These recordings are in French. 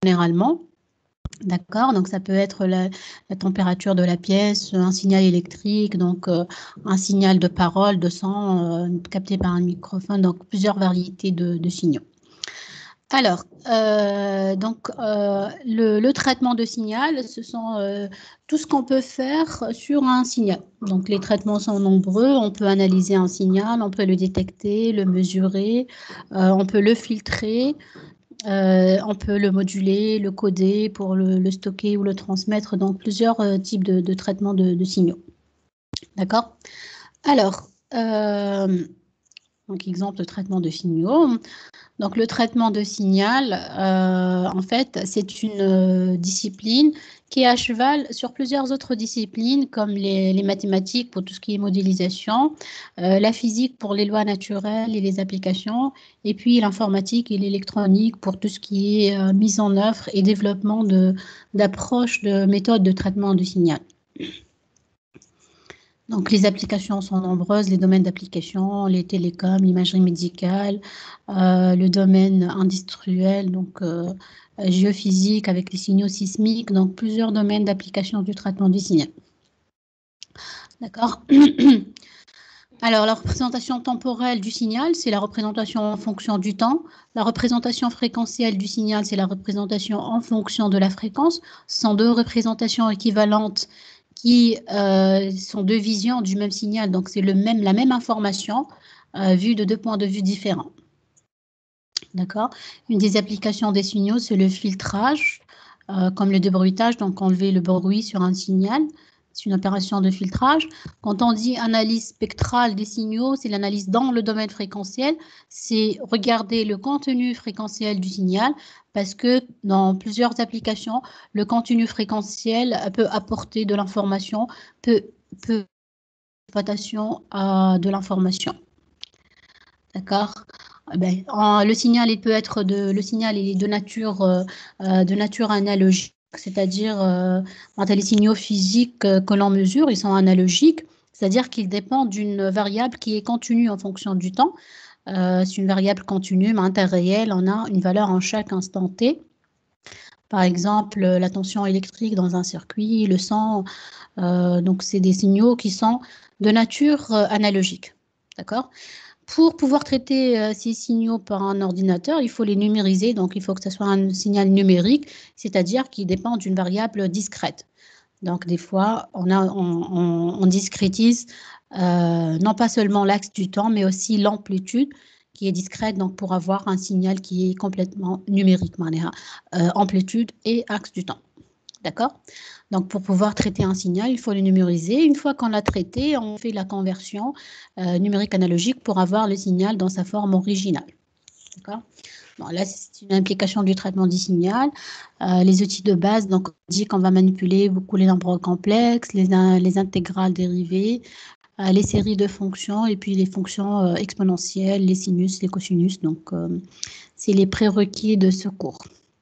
généralement. D'accord, donc ça peut être la température de la pièce, un signal électrique, donc un signal de parole, de son capté par un microphone, donc plusieurs variétés de signaux. Alors, le traitement de signal, ce sont tout ce qu'on peut faire sur un signal. Donc, les traitements sont nombreux. On peut analyser un signal, on peut le détecter, le mesurer, on peut le filtrer, on peut le moduler, le coder pour le stocker ou le transmettre. Donc, plusieurs types de traitements de signaux. D'accord? Alors, donc, exemple de traitement de signaux. Donc, le traitement de signal, en fait, c'est une discipline qui est à cheval sur plusieurs autres disciplines, comme les mathématiques pour tout ce qui est modélisation, la physique pour les lois naturelles et les applications, et puis l'informatique et l'électronique pour tout ce qui est mise en œuvre et développement d'approches, de méthodes de traitement de signal. Donc, les applications sont nombreuses, les domaines d'application, les télécoms, l'imagerie médicale, le domaine industriel, donc géophysique avec les signaux sismiques, donc plusieurs domaines d'application du traitement du signal. D'accord. Alors, la représentation temporelle du signal, c'est la représentation en fonction du temps. La représentation fréquentielle du signal, c'est la représentation en fonction de la fréquence. Ce sont deux représentations équivalentes qui sont deux visions du même signal, donc c'est la même information vue de deux points de vue différents. D'accord. Une des applications des signaux, c'est le filtrage, comme le débruitage, donc enlever le bruit sur un signal. C'est une opération de filtrage. Quand on dit analyse spectrale des signaux, c'est l'analyse dans le domaine fréquentiel. C'est regarder le contenu fréquentiel du signal parce que dans plusieurs applications, le contenu fréquentiel peut apporter de l'information, peut exploitation de l'information. D'accord. Ben, le signal, il peut être le signal est de nature analogique. C'est-à-dire, les signaux physiques que l'on mesure, ils sont analogiques, c'est-à-dire qu'ils dépendent d'une variable qui est continue en fonction du temps. C'est une variable continue, mais interréelle, on a une valeur en chaque instant T. Par exemple, la tension électrique dans un circuit, le son, donc c'est des signaux qui sont de nature analogique. D'accord ? Pour pouvoir traiter ces signaux par un ordinateur, il faut les numériser, donc il faut que ce soit un signal numérique, c'est-à-dire qui dépend d'une variable discrète. Donc des fois, on discrétise non pas seulement l'axe du temps, mais aussi l'amplitude qui est discrète, donc pour avoir un signal qui est complètement numérique, amplitude et axe du temps. D'accord? Donc, pour pouvoir traiter un signal, il faut le numériser. Une fois qu'on l'a traité, on fait la conversion numérique analogique pour avoir le signal dans sa forme originale. D'accord? Bon, là, c'est une implication du traitement du signal. Les outils de base, donc, on dit qu'on va manipuler beaucoup les nombres complexes, les intégrales dérivées, les séries de fonctions et puis les fonctions exponentielles, les sinus, les cosinus. Donc, c'est les prérequis de ce cours.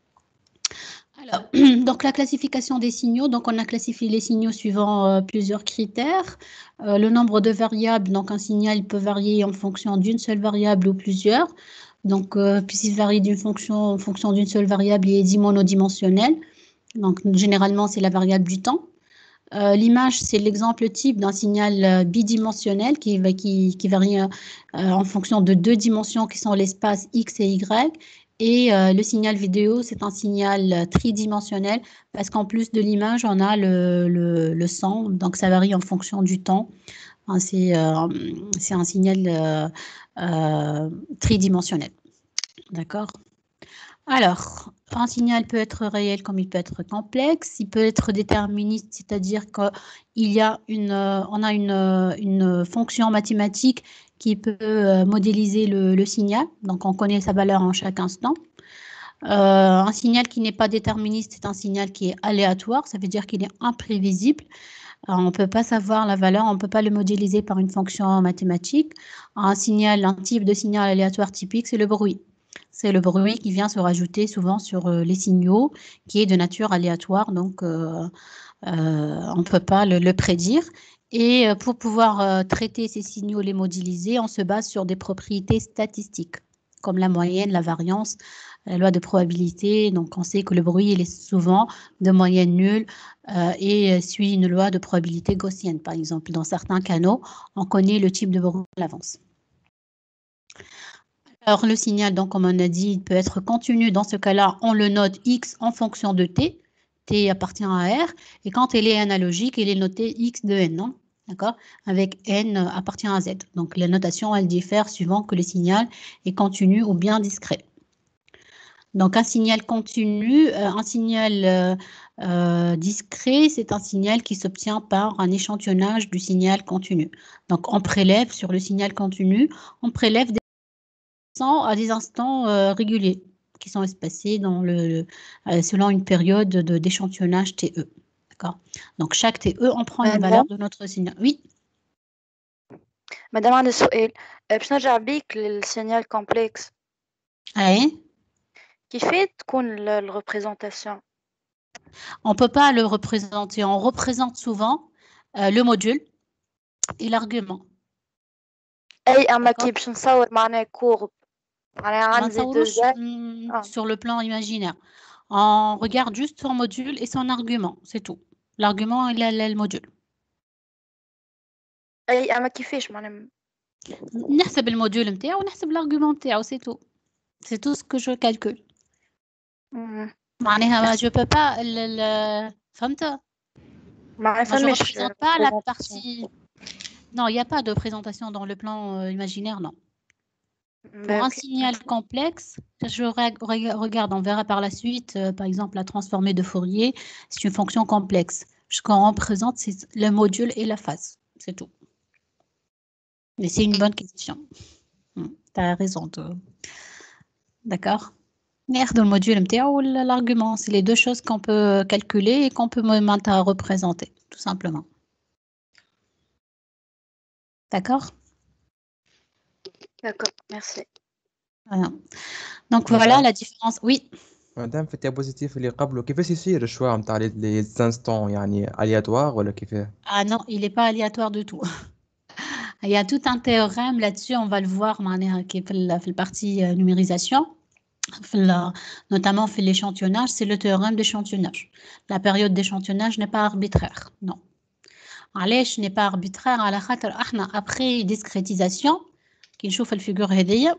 Alors, donc la classification des signaux, donc on a classifié les signaux suivant plusieurs critères. Le nombre de variables, donc un signal peut varier en fonction d'une seule variable ou plusieurs. Donc, puisqu'il varie en fonction d'une seule variable, il est dit monodimensionnel. Donc, généralement, c'est la variable du temps. L'image, c'est l'exemple type d'un signal bidimensionnel qui varie en fonction de deux dimensions qui sont l'espace X et Y. Et le signal vidéo, c'est un signal tridimensionnel parce qu'en plus de l'image, on a le son. Donc, ça varie en fonction du temps. Hein, c'est un signal tridimensionnel. D'accord? Alors, un signal peut être réel comme il peut être complexe. Il peut être déterministe, c'est-à-dire qu'on a une fonction mathématique qui peut modéliser le signal. Donc, on connaît sa valeur en chaque instant. Un signal qui n'est pas déterministe, c'est un signal qui est aléatoire. Ça veut dire qu'il est imprévisible. On ne peut pas savoir la valeur, on ne peut pas le modéliser par une fonction mathématique. Un type de signal aléatoire typique, c'est le bruit. C'est le bruit qui vient se rajouter souvent sur les signaux, qui est de nature aléatoire, donc on ne peut pas le prédire. Et pour pouvoir traiter ces signaux, les modéliser, on se base sur des propriétés statistiques. comme la moyenne, la variance, la loi de probabilité. Donc, on sait que le bruit, il est souvent de moyenne nulle et suit une loi de probabilité gaussienne. Par exemple, dans certains canaux, on connaît le type de bruit à l'avance. Alors, le signal, donc, comme on a dit, il peut être continu. Dans ce cas-là, on le note X en fonction de T. T appartient à R. Et quand il est analogique, il est noté X de N, non? D'accord? Avec N appartient à Z. Donc, la notation, elle diffère suivant que le signal est continu ou bien discret. Donc, un signal continu, un signal discret, c'est un signal qui s'obtient par un échantillonnage du signal continu. Donc, on prélève sur le signal continu, on prélève à des instants réguliers qui sont espacés dans selon une période d'échantillonnage TE. D'accord? Donc, chaque TE, on prend une valeur de notre signal. Oui. Madame, عندي سؤال باش نرجع بيك للسينيال كومبلكس. Oui. كيفاش تكون الريبريزونطاسيون؟ On ne peut pas le représenter. On représente souvent le module et l'argument. اي اما كي باش نصور معناها كورب معناها عندي دوزا sur le plan imaginaire. On regarde juste son module et son argument, c'est tout. L'argument et le module. اي اما كيفاش معناها نحسب الموديول نتاعو ونحسب l'argument نتاعو, c'est tout. C'est tout ce que je calcule. معناها je peux pas فهمت؟ ما je représente pas la partie. Non, il n'y a pas de présentation dans le plan imaginaire, non. Pour un signal complexe, je regarde, on verra par la suite, par exemple, la transformée de Fourier, c'est une fonction complexe. Ce qu'on représente, c'est le module et la phase, c'est tout. Mais c'est une bonne question. Tu as raison. D'accord. Merde, le module ou l'argument, c'est les deux choses qu'on peut calculer et qu'on peut maintenant représenter, tout simplement. D'accord? D'accord, merci. Voilà. Donc voilà la différence. Oui. Madame, في الديابوزيتيف اللي قبله كيفاش يصير الشوا نتاع لي انستون يعني aléatoire ولا كيفاه؟ Ah non, il n'est pas aléatoire du tout. Il y a tout un théorème là-dessus, on va le voir qui est la partie numérisation, notamment fait l'échantillonnage, c'est le théorème d'échantillonnage. La période d'échantillonnage n'est pas arbitraire, non. علاش n'est pas arbitraire على خاطر احنا après discrétisation كي نشوف الفيجور هذيا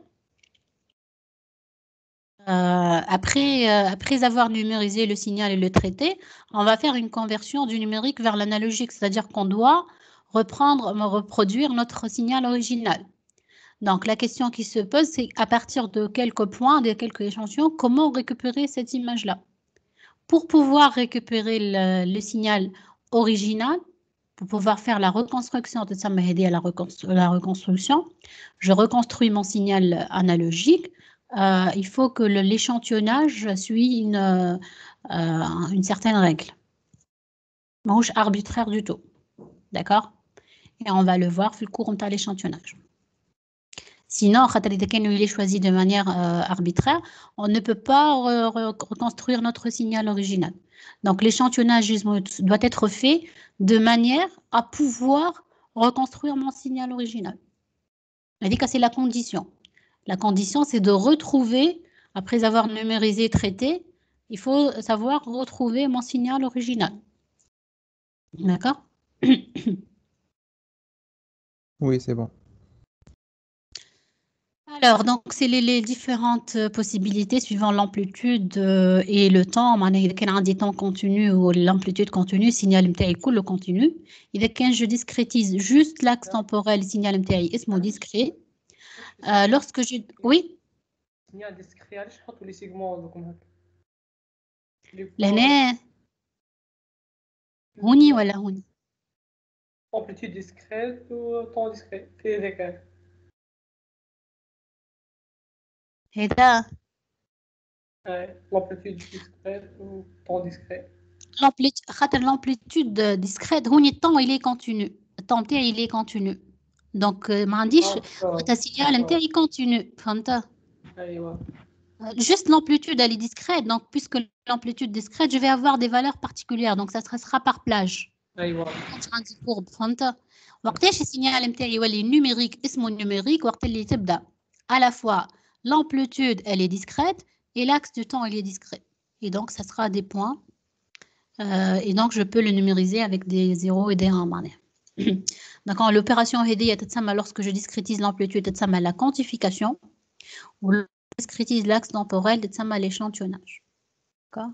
après avoir numérisé le signal et le traité, on va faire une conversion du numérique vers l'analogique, c'est-à-dire qu'on doit reproduire notre signal original. Donc, la question qui se pose, c'est à partir de quelques points, de quelques échantillons, comment récupérer cette image-là? Pour pouvoir récupérer le signal original, pour pouvoir faire la reconstruction, ça m'a aidé à la reconstruction, je reconstruis mon signal analogique. Il faut que l'échantillonnage suit une certaine règle. Manche arbitraire du tout. D'accord? Et on va le voir dans le cours de l'échantillonnage. Sinon, il est choisi de manière arbitraire, on ne peut pas reconstruire notre signal original. Donc, l'échantillonnage doit être fait de manière à pouvoir reconstruire mon signal original. C'est la condition. La condition, c'est de retrouver, après avoir numérisé et traité, il faut savoir retrouver mon signal original. D'accord? Oui, c'est bon. Alors, donc, c'est les différentes possibilités suivant l'amplitude et le temps. Il y a un temps continu ou l'amplitude continue, signal MTI coule le continu. Il y a je discrétise juste l'axe temporel, signal MTI est discret. Lorsque je... Oui? signal discret, علاش نحطوا لي سيغمون دوكم هكا؟ لهنا هوني ولا هوني؟ amplitude discrète ou temps discret في هذاك هذا l'amplitude discrète ou temps discret. L'amplitude discrète, le temps il est continu. Le temps il est continu. Donc, ما عنديش ta signal il continue. فهمت؟ ايوه. Juste l'amplitude elle est discrète. Donc, puisque l'amplitude discrète, je vais avoir des valeurs particulières. Donc, ça sera par plage. ايوه. عندي courbe. فهمت؟ وقتاش السينيال نتاعي يولي numérique اسمه numérique وقت اللي تبدا à la fois l'amplitude, elle est discrète et l'axe du temps, il est discret. Et donc, ça sera des points. Et donc, je peux le numériser avec des 0 et des 1. D'accord, l'opération هذه تتسمى lorsque je discrétise l'amplitude تتسمى la quantification ou lorsque je discrétise l'axe temporel تتسمى l'échantillonnage. D'accord.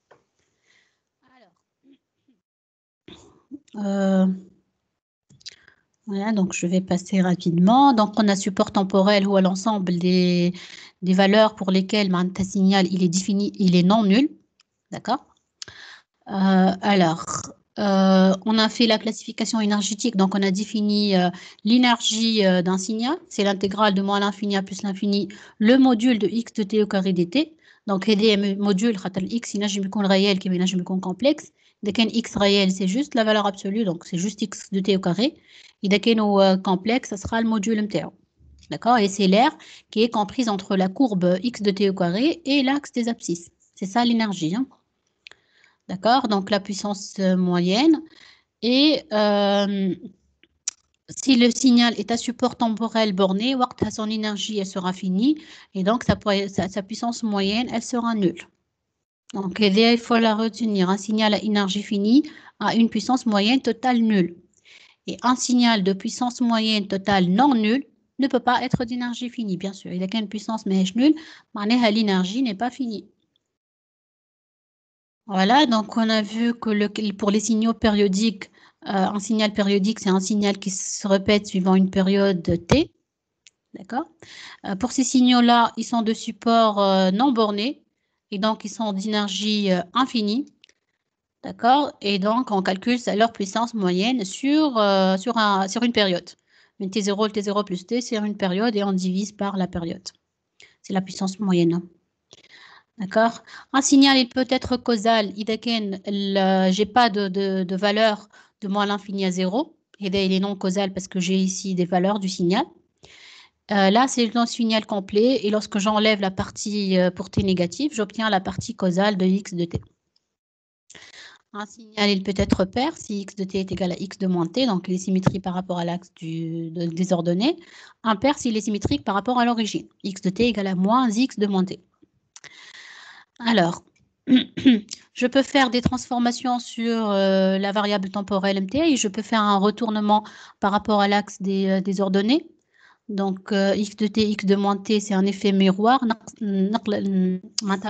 Alors, voilà, donc je vais passer rapidement. Donc, on a support temporel ou à l'ensemble des valeurs pour lesquelles un signal il est défini, il est non nul. D'accord. Alors, on a fait la classification énergétique, donc on a défini l'énergie d'un signal, c'est l'intégrale de moins l'infini à plus l'infini, le module de x de t au carré dt. Donc, le module, x, il est réel, qui est complexe. Dès qu'un x réel, c'est juste la valeur absolue, donc c'est juste x de t au carré. Et dès qu'il est complexe, ça sera le module MTO. D'accord. Et c'est l'air qui est comprise entre la courbe x de t au carré et l'axe des abscisses. C'est ça l'énergie. Hein. D'accord, donc la puissance moyenne. Et si le signal est à support temporel borné, son énergie elle sera finie. Et donc sa puissance moyenne, elle sera nulle. Donc il faut la retenir. Un signal à énergie finie a une puissance moyenne totale nulle. Et un signal de puissance moyenne totale non nulle ne peut pas être d'énergie finie, bien sûr. Il n'y a qu'une puissance nulle, mais l'énergie n'est pas finie. Voilà, donc on a vu que pour les signaux périodiques, un signal périodique, c'est un signal qui se répète suivant une période t. D'accord. Pour ces signaux-là, ils sont de support non borné et donc ils sont d'énergie infinie. D'accord. Et donc on calcule leur puissance moyenne sur une période. Une T0, le T0 plus T, c'est une période et on divise par la période. C'est la puissance moyenne. D'accord. Un signal, il peut être causal. Je n'ai pas de valeur de moins l'infini à 0. Et il est non causal parce que j'ai ici des valeurs du signal. Là, c'est un signal complet. Et lorsque j'enlève la partie pour t négative, j'obtiens la partie causale de x de t. Un signal, il peut être pair si x de t est égal à x de moins t. Donc, il est symétrique par rapport à l'axe des ordonnées. Impair s'il est symétrique par rapport à l'origine. X de t égale à moins x de moins t. Alors, je peux faire des transformations sur la variable temporelle MT et je peux faire un retournement par rapport à l'axe des ordonnées. Donc, x de t, x de moins t, c'est un effet miroir. Le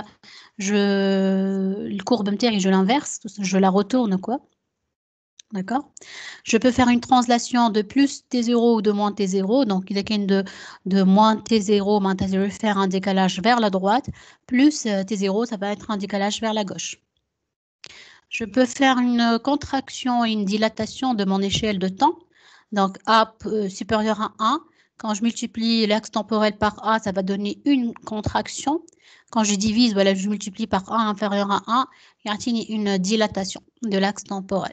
courbe MT, je l'inverse, je la retourne, quoi. D'accord. Je peux faire une translation de plus T0 ou de moins T0. Donc, il y a de moins T0, moins T0, je vais faire un décalage vers la droite. Plus T0, ça va être un décalage vers la gauche. Je peux faire une contraction et une dilatation de mon échelle de temps. Donc, A supérieur à 1. Quand je multiplie l'axe temporel par A, ça va donner une contraction. Quand je divise, voilà, je multiplie par A inférieur à 1. Il y a une dilatation de l'axe temporel.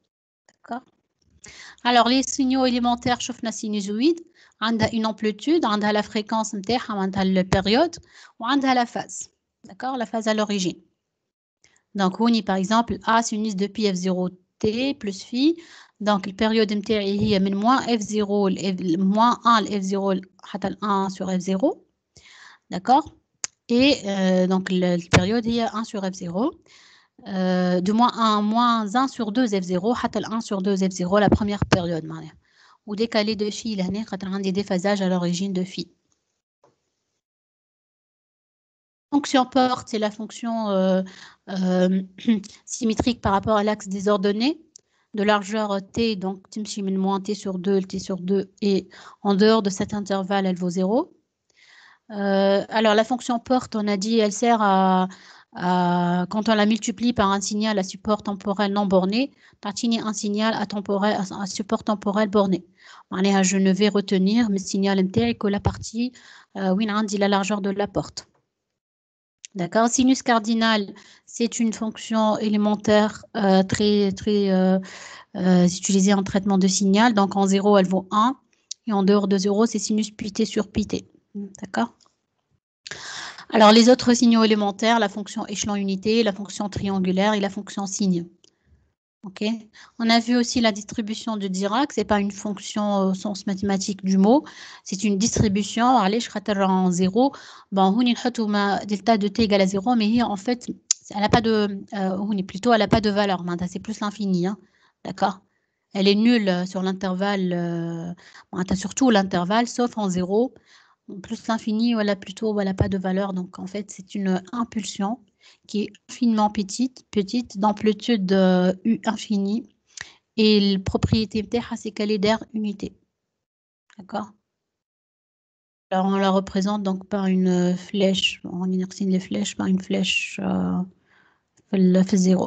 Alors, les signaux élémentaires, je la sinusoïde, on a une amplitude, on a la fréquence, on a la période, ou on a la phase. D'accord, la phase à l'origine. Donc, on y par exemple, A sinus de pi f0t plus phi. Donc, la période MT est moins f0, moins 1, f0, 1 sur f0. D'accord. Et donc, la période est 1 sur f0. De moins 1 sur 2 F0, 1 sur 2 F0, la première période. Ou décalé de phi, il y a des déphasages à l'origine de phi. Fonction porte, c'est la fonction symétrique par rapport à l'axe des ordonnées de largeur t, donc moins t sur 2, t sur 2, et en dehors de cet intervalle, elle vaut 0. Alors, la fonction porte, on a dit, elle sert quand on la multiplie par un signal à support temporel non borné, t'as un signal à support temporel borné. Je ne vais retenir mes signal MT que la partie où il dit la largeur de la porte. D'accord. Sinus cardinal, c'est une fonction élémentaire très utilisée en traitement de signal. Donc en 0, elle vaut 1. Et en dehors de 0, c'est sinus pi t sur pi t. D'accord. Alors, les autres signaux élémentaires, la fonction échelon unité, la fonction triangulaire et la fonction signe. Ok. On a vu aussi la distribution de Dirac. C'est pas une fonction au sens mathématique du mot. C'est une distribution. Allez, je rate en 0. Bon, on y a delta de t égale à 0, mais en fait, elle n'a pas de, elle a pas de valeur. C'est plus l'infini, hein. D'accord? Elle est nulle sur l'intervalle, surtout l'intervalle, sauf en 0. Plus l'infini, voilà, plutôt, voilà, pas de valeur. Donc, en fait, c'est une impulsion qui est infiniment petite d'amplitude U infinie. Et la propriété c'est qu'elle est d'air unité. D'accord? Alors, on la représente donc par une flèche. On inertie les flèches par une flèche fait 0.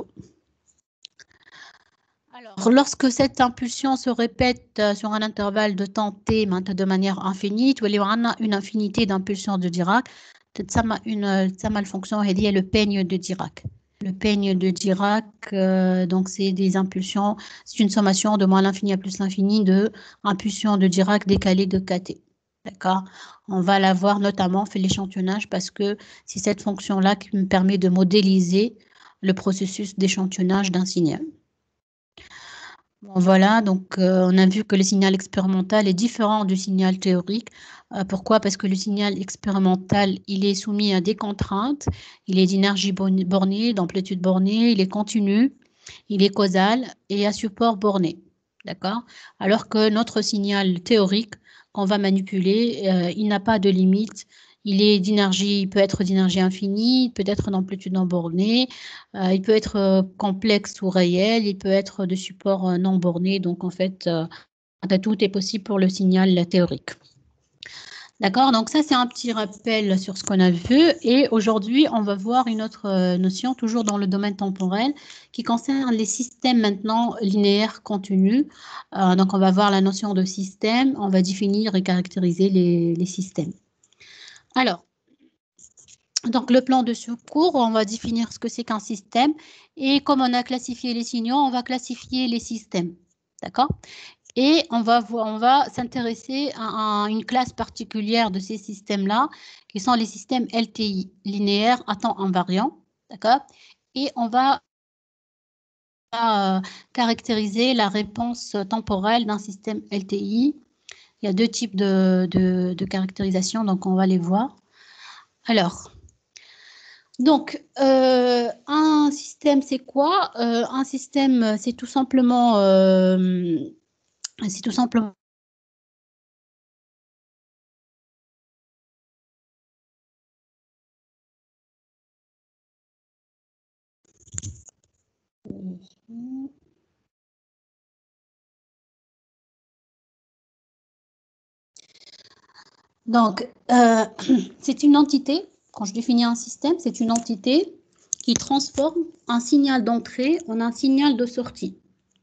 Alors, lorsque cette impulsion se répète sur un intervalle de temps t de manière infinie, on a une infinité d'impulsions de Dirac. La fonction est le peigne de Dirac. Le peigne de Dirac, donc c'est des impulsions, c'est une sommation de moins l'infini à plus l'infini de impulsions de Dirac décalées de kT. D'accord? On va la voir notamment fait l'échantillonnage parce que c'est cette fonction-là qui me permet de modéliser le processus d'échantillonnage d'un signal. Bon, voilà, donc on a vu que le signal expérimental est différent du signal théorique. Pourquoi? Parce que le signal expérimental, il est soumis à des contraintes. Il est d'énergie bornée, d'amplitude bornée, il est continu, il est causal et à support borné. D'accord? Alors que notre signal théorique qu'on va manipuler, il n'a pas de limite. Il peut être d'énergie infinie, il peut être d'amplitude non bornée, il peut être complexe ou réel, il peut être de support non borné. Donc, en fait, tout est possible pour le signal théorique. D'accord? Donc, ça, c'est un petit rappel sur ce qu'on a vu. Et aujourd'hui, on va voir une autre notion, toujours dans le domaine temporel, qui concerne les systèmes maintenant linéaires continus. Donc, on va voir la notion de système. On va définir et caractériser les systèmes. Alors, donc le plan de secours, on va définir ce que c'est qu'un système. Et comme on a classifié les signaux, on va classifier les systèmes. D'accord? Et on va s'intéresser à une classe particulière de ces systèmes-là, qui sont les systèmes LTI, linéaires à temps invariant. D'accord? Et on va caractériser la réponse temporelle d'un système LTI. Il y a deux types de caractérisation, donc on va les voir. Alors, donc, un système, c'est quoi? Un système, c'est tout simplement... Donc, c'est une entité, quand je définis un système, c'est une entité qui transforme un signal d'entrée en un signal de sortie.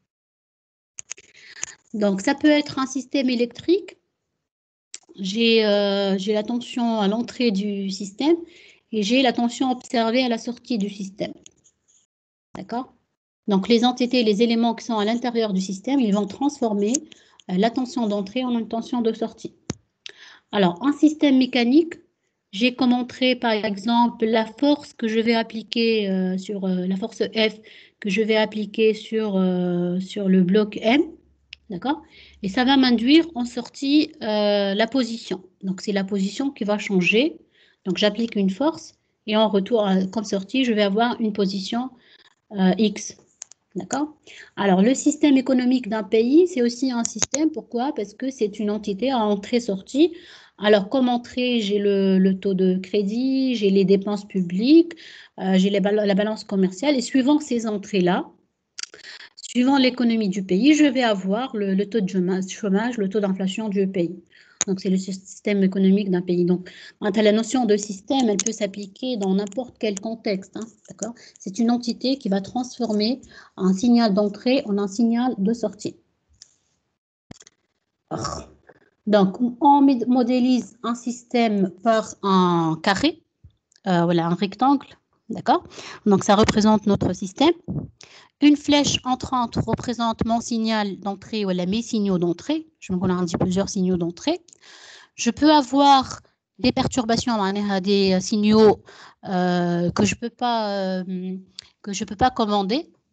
Donc, ça peut être un système électrique. J'ai la tension à l'entrée du système et j'ai la tension observée à la sortie du système. D'accord? Donc, les entités, les éléments qui sont à l'intérieur du système, ils vont transformer la tension d'entrée en une tension de sortie. Alors, un système mécanique, j'ai comme entrée, par exemple, la force que je vais appliquer la force F que je vais appliquer sur le bloc M, d'accord? Et ça va m'induire en sortie la position. Donc, c'est la position qui va changer. Donc, j'applique une force et en retour, comme sortie, je vais avoir une position X. D'accord? Alors, le système économique d'un pays, c'est aussi un système. Pourquoi? Parce que c'est une entité à entrée-sortie. Alors, comme entrée, j'ai le taux de crédit, j'ai les dépenses publiques, j'ai la balance commerciale. Et suivant ces entrées-là, suivant l'économie du pays, je vais avoir le taux de chômage, le taux d'inflation du pays. Donc, c'est le système économique d'un pays. Donc, la notion de système, elle peut s'appliquer dans n'importe quel contexte. Hein, d'accord? C'est une entité qui va transformer un signal d'entrée en un signal de sortie. Donc, on modélise un système par un carré, voilà, un rectangle. D'accord? Donc, ça représente notre système. Une flèche entrante représente mon signal d'entrée ou mes signaux d'entrée. Je me connais plusieurs signaux d'entrée. Je peux avoir des perturbations, des signaux que je peux pas commander.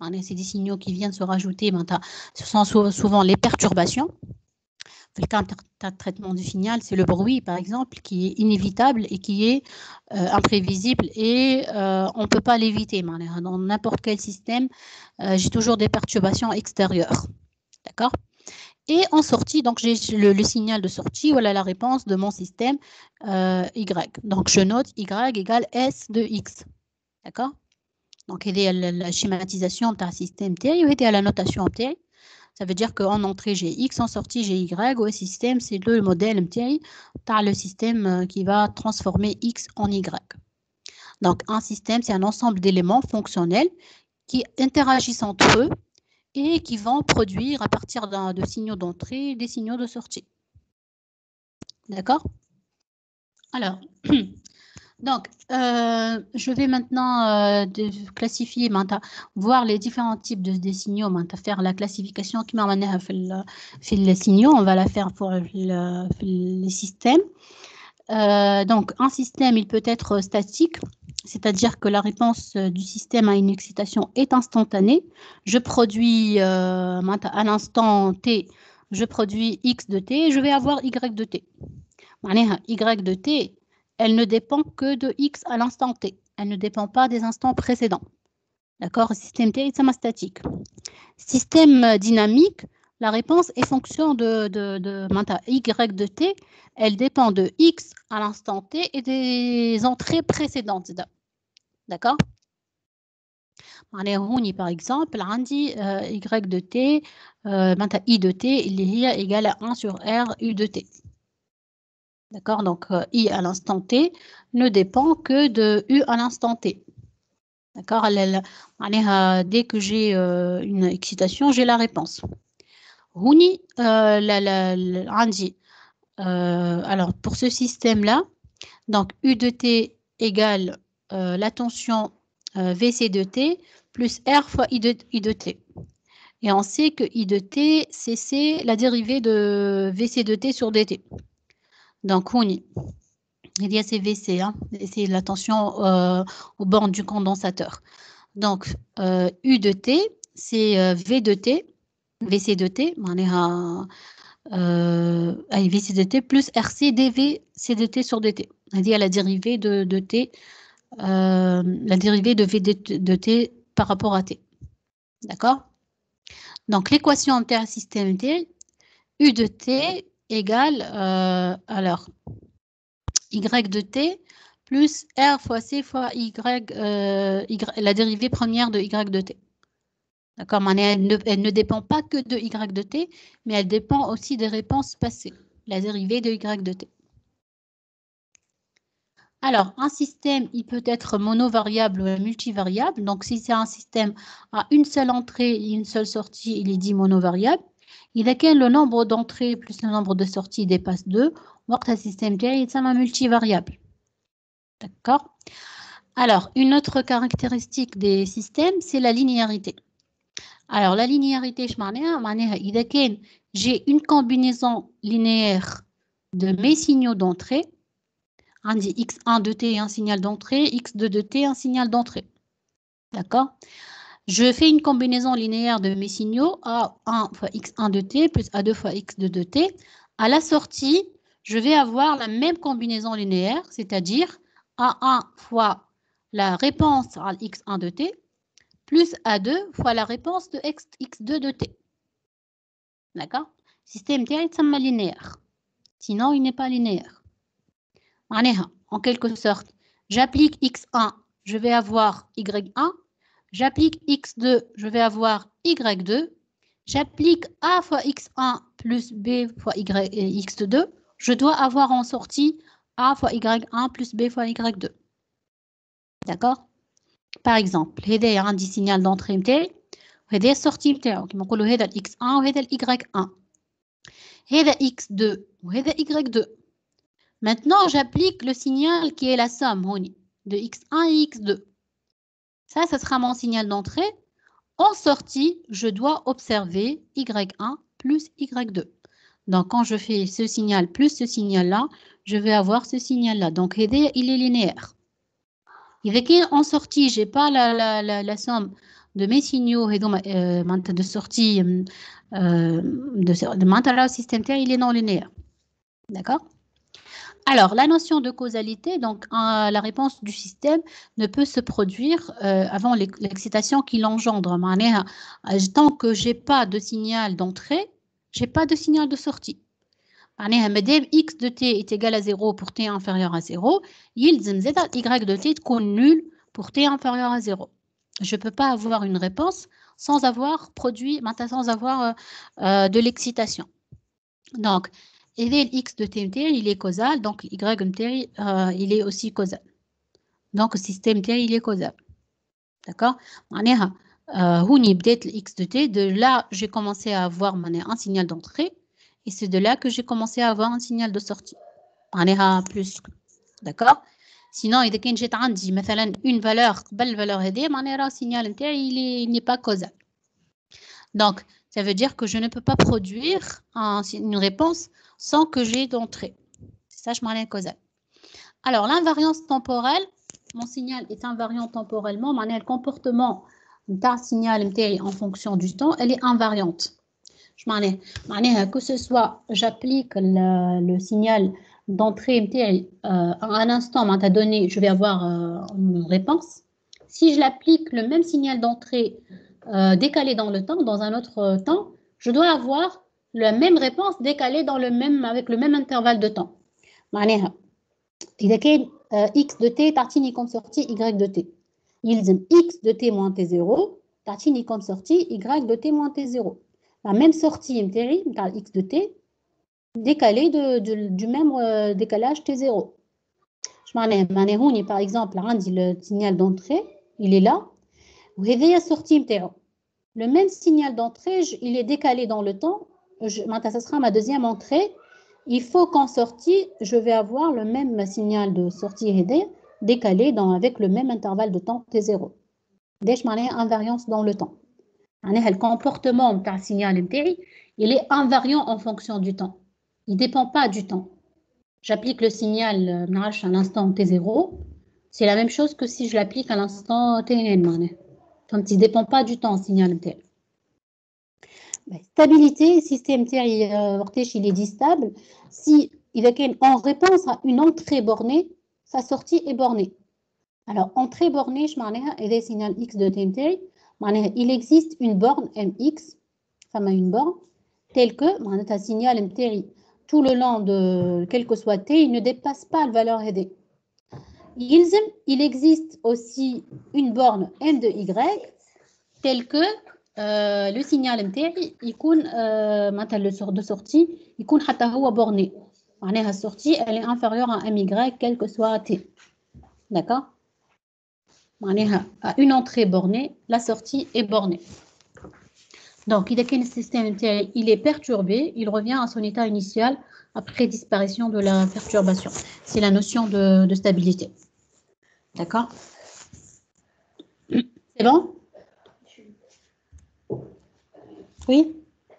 C'est des signaux qui viennent se rajouter. Ce sont souvent les perturbations. Le cas de traitement du signal, c'est le bruit, par exemple, qui est inévitable et qui est imprévisible et on ne peut pas l'éviter. Dans n'importe quel système, j'ai toujours des perturbations extérieures. D'accord? Et en sortie, donc j'ai le signal de sortie, voilà la réponse de mon système Y. Donc je note Y égale S de X. D'accord? Donc il y a la schématisation d'un système T, il y a la notation T. Ça veut dire qu'en entrée, j'ai X, en sortie, j'ai Y. Au système, c'est le modèle MTI. Tu as le système qui va transformer X en Y. Donc, un système, c'est un ensemble d'éléments fonctionnels qui interagissent entre eux et qui vont produire à partir de signaux d'entrée des signaux de sortie. D'accord? Alors, donc, je vais maintenant classifier, voir les différents types de signaux, faire la classification qui m'a amené à faire les signaux, on va la faire pour les systèmes. Donc, un système, il peut être statique, c'est-à-dire que la réponse du système à une excitation est instantanée. Je produis à l'instant T, je produis X de T, et je vais avoir Y de T. Y de T, elle ne dépend que de X à l'instant T. Elle ne dépend pas des instants précédents. D'accord? Système T est statique. Système dynamique, la réponse est fonction de Y de T. Elle dépend de X à l'instant T et des entrées précédentes. D'accord? Par exemple, on dit Y de T, I de T, il est égal à 1 sur R U de T. D'accord? Donc, I à l'instant T ne dépend que de U à l'instant T. D'accord? Dès que j'ai une excitation, j'ai la réponse. Alors, pour ce système-là, donc U de T égale la tension VC de T plus R fois I de T. Et on sait que I de T, c'est la dérivée de VC de T sur dt. Donc, il y a ces VC, c'est la tension aux bornes du condensateur. Donc, U de T, c'est V de T, VC de T, VC de T plus RC dV CDT sur dt. C'est-à-dire la dérivée de T, la dérivée de V de T par rapport à T. D'accord? Donc, l'équation en terre système T, U de T égale, alors, Y de T plus R fois C fois Y, la dérivée première de Y de T. D'accord? Elle ne dépend pas que de Y de T, mais elle dépend aussi des réponses passées, la dérivée de Y de T. Alors, un système, il peut être monovariable ou multivariable. Donc, si c'est un système à une seule entrée et une seule sortie, il est dit monovariable. Il a que le nombre d'entrées plus le nombre de sorties dépasse 2. Un système est multivariable. D'accord? Alors, une autre caractéristique des systèmes, c'est la linéarité. Alors, la linéarité, j'ai une combinaison linéaire de mes signaux d'entrée. On dit X1 de T un signal d'entrée, X2 de T un signal d'entrée. D'accord? Je fais une combinaison linéaire de mes signaux A1 fois X1 de T plus A2 fois X2 de T. À la sortie, je vais avoir la même combinaison linéaire, c'est-à-dire A1 fois la réponse à X1 de T plus A2 fois la réponse de X2 de T. D'accord? Système T est linéaire. Sinon, il n'est pas linéaire. En quelque sorte, j'applique X1, je vais avoir Y1. J'applique X2, je vais avoir Y2. J'applique A fois X1 plus B fois X2. Je dois avoir en sortie A fois Y1 plus B fois Y2. D'accord? Par exemple, il y a un signal d'entrée MT, et des sorties MT. On va dire X1 et Y1. Il y a X2 et Y2. Maintenant, j'applique le signal qui est la somme de X1 et X2. Ça sera mon signal d'entrée. En sortie, je dois observer Y1 plus Y2. Donc, quand je fais ce signal plus ce signal-là, je vais avoir ce signal-là. Donc, il est linéaire. En sortie, je n'ai pas la somme de mes signaux de sortie de mon système il est non linéaire. D'accord? Alors, la notion de causalité, donc la réponse du système ne peut se produire avant l'excitation qui l'engendre. Tant que je n'ai pas de signal d'entrée, je n'ai pas de signal de sortie. Madame x de t est égal à 0 pour t inférieur à 0, y de t est nul pour t inférieur à 0. Je ne peux pas avoir une réponse sans avoir produit, sans avoir de l'excitation. Donc, x de t il est causal, donc y t il est aussi causal. Donc, système t il est causal. D'accord? X de t, de là, j'ai commencé à avoir un signal d'entrée. Et c'est de là que j'ai commencé à avoir un signal de sortie. Plus. D'accord? Sinon, il y a une valeur, belle valeur aidée, le signal il n'est pas causal. Donc, ça veut dire que je ne peux pas produire une réponse sans que j'ai d'entrée. C'est ça, je m'en causal. Alors, l'invariance temporelle, mon signal est invariant temporellement, le comportement d'un signal en fonction du temps, elle est invariante. Que ce soit j'applique le signal d'entrée à un instant donné, je vais avoir une réponse. Si je l'applique le même signal d'entrée décalé dans le temps, dans un autre temps, je dois avoir la même réponse décalée avec le même intervalle de temps. X de t tartine comme sortie y de t. X de t moins t0 tartine comme sortie y de t moins t0. La même sortie x de t décalée du même décalage t0. Par exemple, le signal d'entrée, il est là. Le même signal d'entrée, il est décalé dans le temps. Ça sera ma deuxième entrée. Il faut qu'en sortie, je vais avoir le même signal de sortie décalé avec le même intervalle de temps t0. Invariance dans le temps. Le comportement d'un signal il est invariant en fonction du temps. Il ne dépend pas du temps. J'applique le signal à l'instant t0. C'est la même chose que si je l'applique à l'instant t1. Donc, il ne dépend pas du temps, signal t. Stabilité, système t, il est dit stable. Si il est en réponse à une entrée bornée, sa sortie est bornée. Alors, entrée bornée, je m'en ai signal x de t. Il existe une borne mx, ça m'a une borne, telle que un signal mtri tout le long de quel que soit t, il ne dépasse pas la valeur d. Il existe aussi une borne m de y, telle que le signal mtri, le sort de sortie, il est borné. La sortie, elle est inférieure à my, quel que soit t. D'accord? À une entrée bornée, la sortie est bornée. Donc, le système il est perturbé, il revient à son état initial après disparition de la perturbation. C'est la notion de stabilité. D'accord? C'est bon? Oui?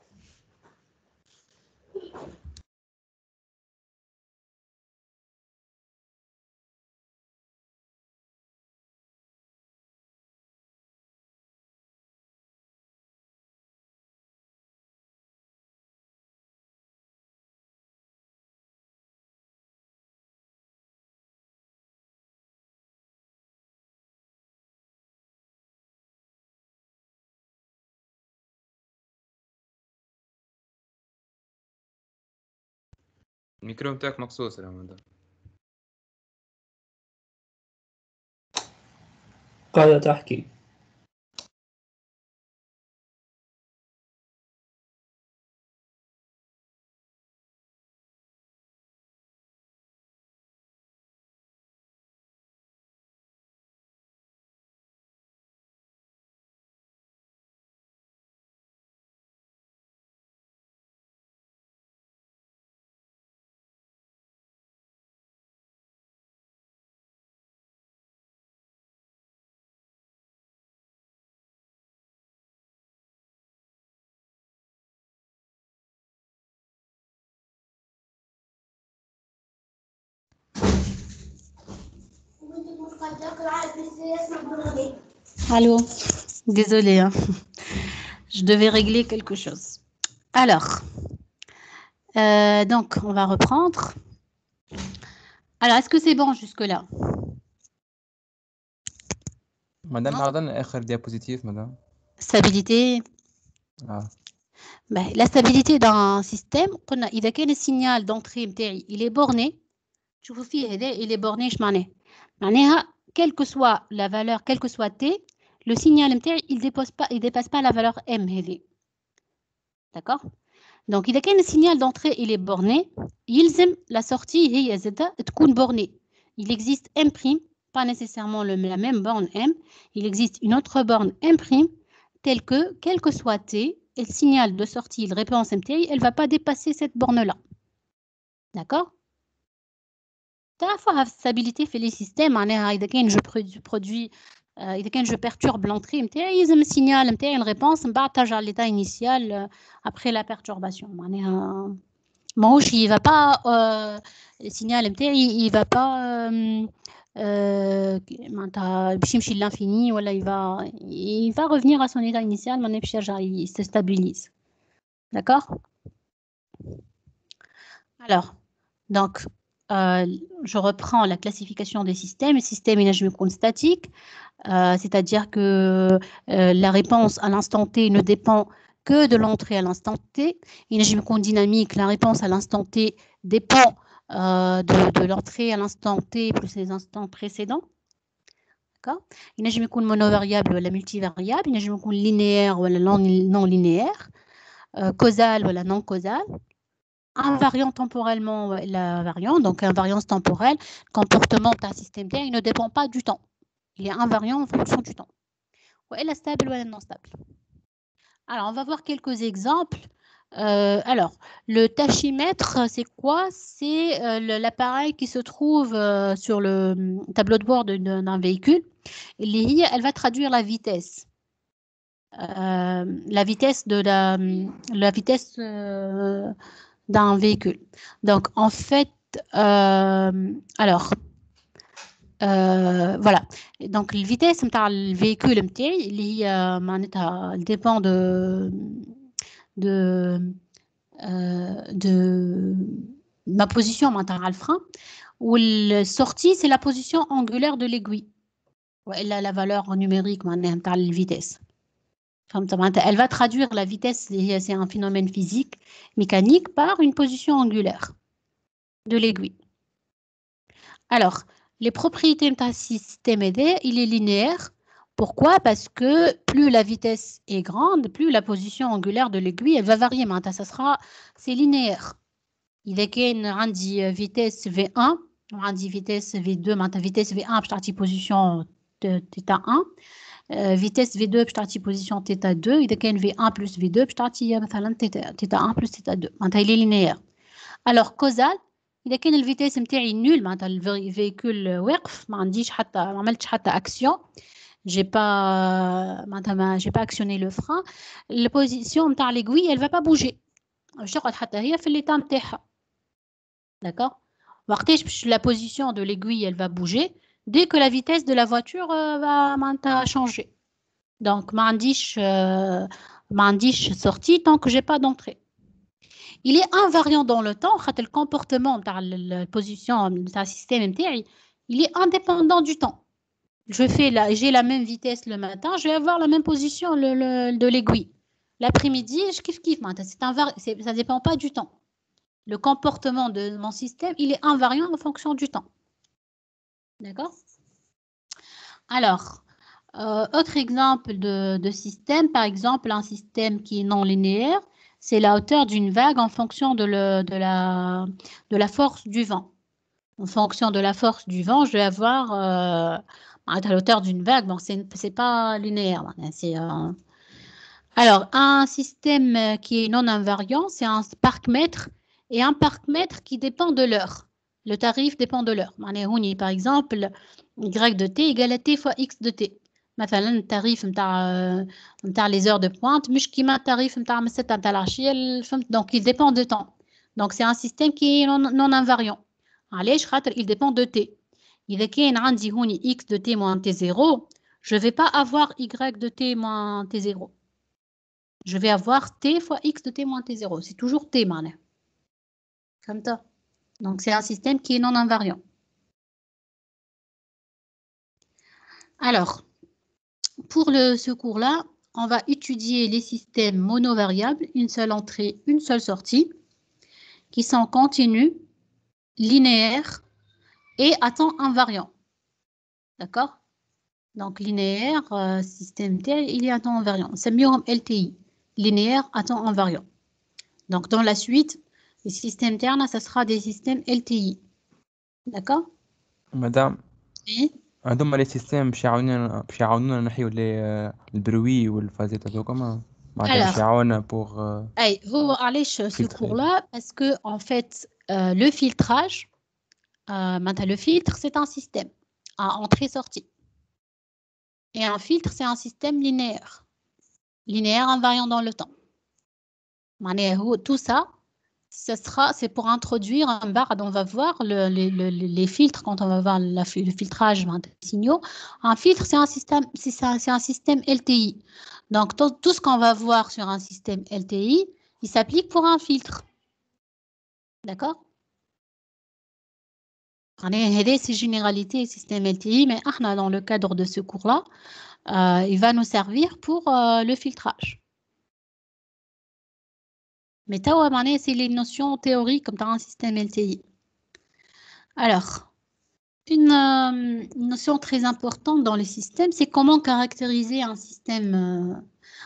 الميكرو نتاعك مقصوص يا رمضان. قاعدة تحكي. Allô? Désolée, hein. Je devais régler quelque chose. Alors, donc, on va reprendre. Alors, est-ce que c'est bon jusque-là? مادام Non. عرضنا آخر diapositive مادام. Stabilité. Ben, la stabilité d'un système, إذا كان السيgnal d'entrée متاعي il est borné, شوفوا فيه هذا il est borné ايش معناه؟ معناها quelle que soit la valeur, quelle que soit t, le signal متاعي il dépasse pas la valeur m هذه. D'accord? Donc إذا كان الsignal d'entrée il est borné, يلزم la sortie هي زادة تكون bornée. Il existe m', pas nécessairement la même borne m, il existe une autre borne m', telle que, quel que soit t, et le signal de sortie, la réponse MTI, elle ne va pas dépasser cette borne-là. D'accord? La stabilité fait les systèmes, إذا كان je perturbe l'entrée MTI, il me signale MTI une réponse, je à l'état initial après la perturbation. Il ne va pas, le signal MTI, il ne va pas l'infini, voilà, il va revenir à son état initial, il se stabilise. D'accord? Alors, donc, je reprends la classification des systèmes. Le système est statique, c'est-à-dire que la réponse à l'instant T ne dépend que de l'entrée à l'instant T. Il est dynamique, la réponse à l'instant T dépend de l'entrée à l'instant T plus les instants précédents. D'accord? Il est monovariable ou multivariable, il est linéaire ou non linéaire, causal ou non causal. Invariant temporellement la variante, donc invariance temporelle, comportement d'un système bien, il ne dépend pas du temps. Il est invariant en fonction du temps. Ou elle est stable ou elle est non stable. Alors, on va voir quelques exemples. Alors, le tachymètre, c'est quoi? C'est l'appareil qui se trouve sur le tableau de bord d'un véhicule. Elle va traduire la vitesse. La vitesse d'un véhicule. Donc, en fait, voilà. Donc, la vitesse du véhicule, elle dépend de ma position à le frein. Ou la sortie, c'est la position angulaire de l'aiguille. Elle a la valeur numérique de la vitesse. Elle va traduire la vitesse, c'est un phénomène physique, mécanique, par une position angulaire de l'aiguille. Alors, les propriétés d'un système aidé, il est linéaire. Pourquoi? Parce que plus la vitesse est grande, plus la position angulaire de l'aiguille, elle va varier. C'est linéaire. Il y a une vitesse V1, une vitesse V2, vitesse V1, position θ1. Vitesse V2 بتعطي position θ2 إذا كان V1 plus V2 بتعطي مثلا θ1 plus θ2 معناتها il est linéaire. Alors causal إذا كان الفيتاس نتاعي نول معناتها الفيكول واقف ما عنديش حتى ما عملتش حتى action j'ai pas actionné le frein, la position نتاع l'aiguille elle va pas bouger باش تقعد حتى هي في l'état نتاعها. D'accord? وقتاش la position de l'aiguille elle va bouger dès que la vitesse de la voiture va changer. Donc, ma sortie tant que j'ai pas d'entrée. Il est invariant dans le temps, le comportement de la position du système MTI, il est indépendant du temps. J'ai la même vitesse le matin, je vais avoir la même position de l'aiguille. L'après-midi, je kiffe. Ça ne dépend pas du temps. Le comportement de mon système, il est invariant en fonction du temps. D'accord? Alors, autre exemple de système, par exemple, un système qui est non linéaire, c'est la hauteur d'une vague en fonction de la force du vent. En fonction de la force du vent, je vais avoir à la hauteur d'une vague, bon, c'est pas linéaire. Alors, un système qui est non invariant, c'est un parc-mètre et un parc-mètre qui dépend de l'heure. Le tarif dépend de l'heure. Par exemple, y de t égale à t fois x de t. مثلا التاريف نتاع les heures de pointe مش كيما التاريف نتاع من 6 نتاع العشية فهمت. Donc il dépend de temps. Donc c'est un système qui est non invariant. علاش خاطر il dépend de t. إذا كان عندي هوني x de t moins t0, je ne vais pas avoir y de t moins t0. Je vais avoir t fois x de t moins t0. C'est toujours t, maintenant. Comme ça. Donc, c'est un système qui est non invariant. Alors, pour ce cours-là, on va étudier les systèmes monovariables, une seule entrée, une seule sortie, qui sont continus, linéaires et à temps invariant. D'accord? Donc, linéaire, système T, il y a un temps invariant. C'est mieux en LTI, linéaire à temps invariant. Donc, dans la suite, les systèmes ternes, ça sera des systèmes LTI. D'accord? مدام Oui. عندهم لي سيستيم باش يعاونونا نحيو البروي والفازات هذوك معناتها باش Alors, يعاوننا بوغ hey, vous allez ce filtrer. cours-là parce que, en fait, le filtrage, maintenant, le filtre, c'est un système à entrée-sortie. Et un filtre, c'est un système linéaire. Linéaire invariant dans le temps. Tout ça, c'est pour introduire un barre. On va voir les filtres quand on va voir le filtrage des signaux. Un filtre, c'est un système LTI. Donc, tout ce qu'on va voir sur un système LTI, il s'applique pour un filtre. D'accord? C'est généralité système LTI, mais dans le cadre de ce cours-là, il va nous servir pour le filtrage. Mais c'est les notions théoriques comme dans un système LTI. Alors, une notion très importante dans les systèmes, c'est comment caractériser un système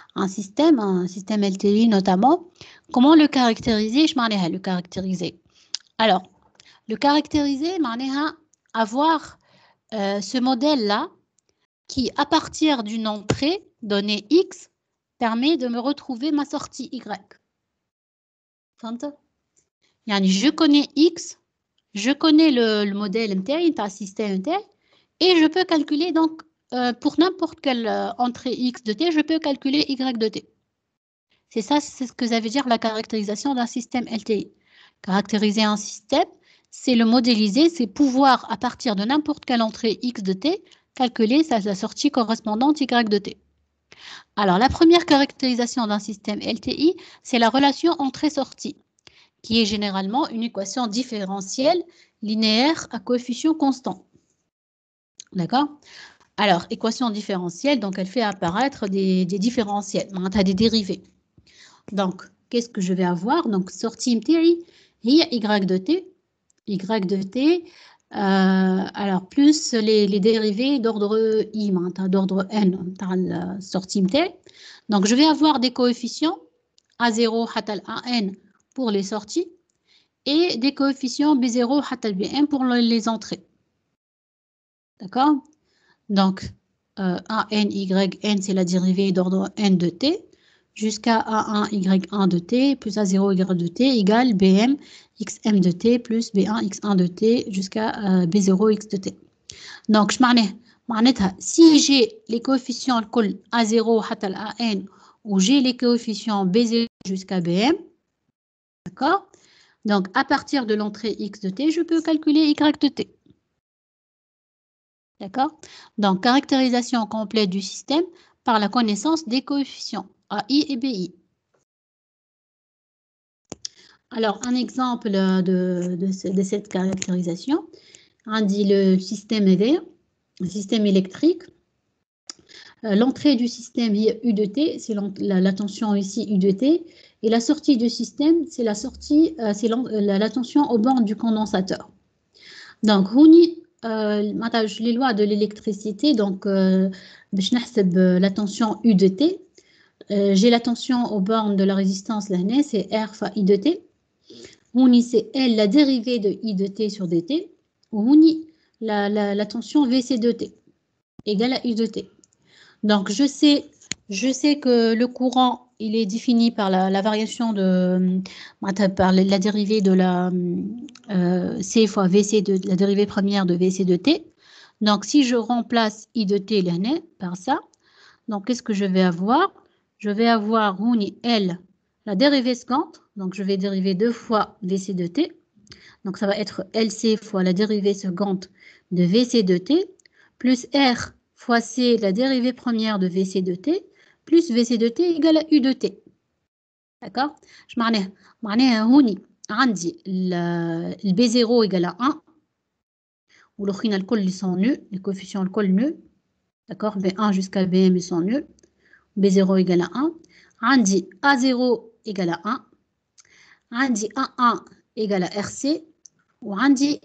LTI notamment. Comment le caractériser? Le caractériser. Alors, le caractériser, avoir ce modèle-là qui, à partir d'une entrée donnée X, permet de me retrouver ma sortie Y. Je connais X, je connais le modèle MTI, un système MTI, et je peux calculer donc pour n'importe quelle entrée X de T, je peux calculer Y de T. C'est ça, c'est ce que ça veut dire la caractérisation d'un système LTI. Caractériser un système, c'est le modéliser, c'est pouvoir à partir de n'importe quelle entrée X de T, calculer sa sortie correspondante Y de T. Alors, la première caractérisation d'un système LTI, c'est la relation entrée-sortie, qui est généralement une équation différentielle linéaire à coefficient constant. D'accord? Alors, équation différentielle, donc elle fait apparaître des différentiels, des dérivés. Donc, qu'est-ce que je vais avoir? Donc, sortie MTI, Y de T, Y de T, alors plus les dérivés d'ordre I, d'ordre N, dans sortie MT. Donc, je vais avoir des coefficients A0 hatal AN pour les sorties et des coefficients B0 hatal BN pour les entrées. D'accord? Donc, AN, YN, c'est la dérivée d'ordre N de T, jusqu'à A1, Y1 de T, plus A0, Y de T, égale BM, XM de T, plus B1, X1 de T, jusqu'à B0, X de T. Donc, si j'ai les coefficients A0, hatal AN, ou j'ai les coefficients B0 jusqu'à BM, d'accord? Donc, à partir de l'entrée X de T, je peux calculer Y de T. D'accord? Donc, caractérisation complète du système par la connaissance des coefficients AI et BI. Alors, un exemple de cette caractérisation, on dit le système EV, le système électrique. L'entrée du système U de T, c'est la tension ici U de T, et la sortie du système, c'est la tension aux bornes du condensateur. Donc, les lois de l'électricité, donc, la tension U de T, j'ai la tension aux bornes de la résistance, c'est R fois I de T. C'est L, la dérivée de I de T sur dt. La tension VC de T égale à I de T. Donc, je sais que le courant, il est défini par la variation par la dérivée de la C fois VC, la dérivée première de VC de T. Donc, si je remplace I de T par ça, donc, qu'est-ce que je vais avoir? Je vais avoir L, la dérivée seconde. Donc, je vais dériver 2 fois VC de T. Donc, ça va être LC fois la dérivée seconde de VC de T, plus R fois C, la dérivée première de VC de T, plus VC de T égale à U de T. D'accord? Je معناها هوني عندي le B0 égale à 1 والأخرين الكل ils sont nuls, les coefficients الكل nuls. D'accord? B1 jusqu'à BM ils sont nuls. B0 égale à 1. عندي A0 égale à 1. عندي A1 égale à RC. وعندي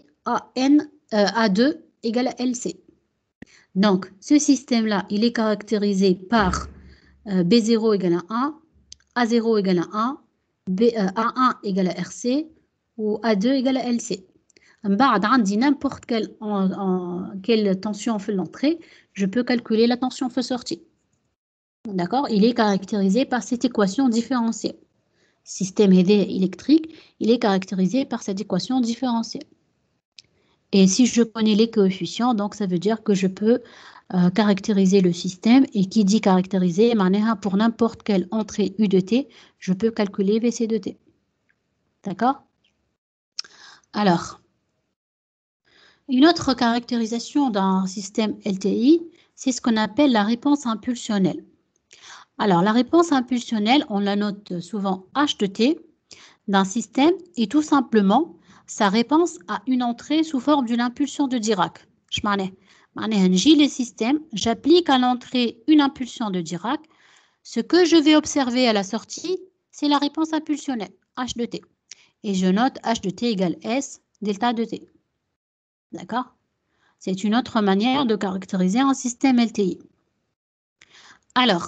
A2 égale à LC. Donc, ce système-là, il est caractérisé par B0 égale à 1, A0 égale à 1, A1 égale à RC ou A2 égale à LC. بعد عندي n'importe quelle tension fait l'entrée, je peux calculer la tension fait sortie. D'accord? Il est caractérisé par cette équation différentielle. Système électrique, il est caractérisé par cette équation différentielle. Et si je connais les coefficients, donc ça veut dire que je peux caractériser le système. Et qui dit caractériser, pour n'importe quelle entrée U de T, je peux calculer VC de T. D'accord? Alors, une autre caractérisation d'un système LTI, c'est ce qu'on appelle la réponse impulsionnelle. Alors, la réponse impulsionnelle, on la note souvent H de T d'un système est tout simplement sa réponse à une entrée sous forme d'une impulsion de Dirac. Je m'en les systèmes, j'applique à l'entrée une impulsion de Dirac. Ce que je vais observer à la sortie, c'est la réponse impulsionnelle, H de T. Et je note H de T égale S delta de T. D'accord? C'est une autre manière de caractériser un système LTI. Alors,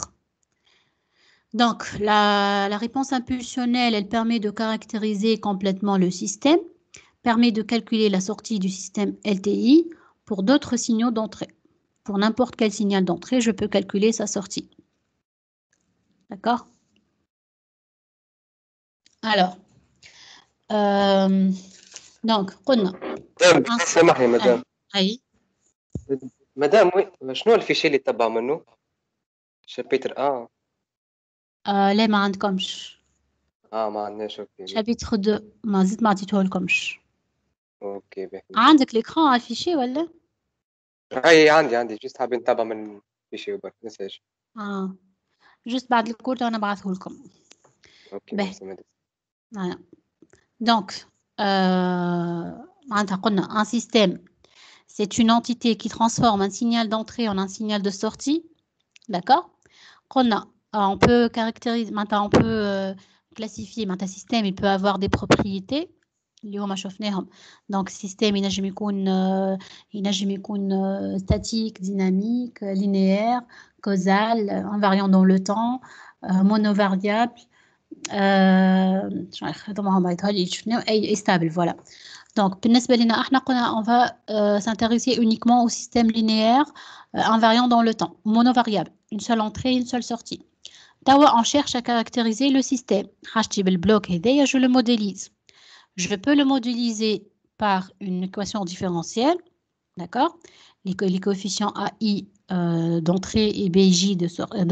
donc, la réponse impulsionnelle, elle permet de caractériser complètement le système, permet de calculer la sortie du système LTI pour d'autres signaux d'entrée. Pour n'importe quel signal d'entrée, je peux calculer sa sortie. D'accord? Alors, donc, قلنا. سامحني مدام. أي. مدام وي شنو الفيشي اللي تبع منه؟ شابيتر لا ما عندكمش. ما عندناش. اوكي. شابيتر 2 ما زلت ما عطيته لكمش. اوكي باهي. عندك l'écran affiché ولا؟ اي عندي جست حابين نتابع من الفيشي وبرك نساش. جست بعد الكورت انا بعثه لكم. اوكي باهي. Donc, un système, c'est une entité qui transforme un signal d'entrée en un signal de sortie. D'accord? On peut caractériser, on peut classifier un système, il peut avoir des propriétés. Donc, système, il يكون statique, dynamique, linéaire, causal, invariant dans le temps, monovariable. Stable, voilà. Donc, on va s'intéresser uniquement au système linéaire invariant dans le temps, monovariable, une seule entrée, une seule sortie. On cherche à caractériser le système. Je le modélise. Je peux le modéliser par une équation différentielle, d'accord? Les coefficients AI d'entrée et BJ de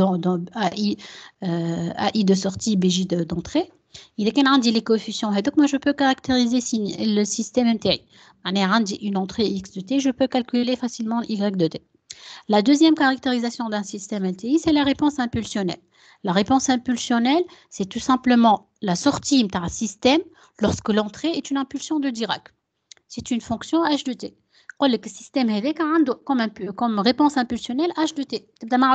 AI de sortie, BJ d'entrée. Il est qu'il y a les coefficients, donc moi je peux caractériser le système MTI. Une entrée X de T, je peux calculer facilement Y de T. La deuxième caractérisation d'un système LTI, c'est la réponse impulsionnelle. La réponse impulsionnelle, c'est tout simplement la sortie d'un système lorsque l'entrée est une impulsion de Dirac. C'est une fonction H de T. Le système comme réponse impulsionnelle H de T.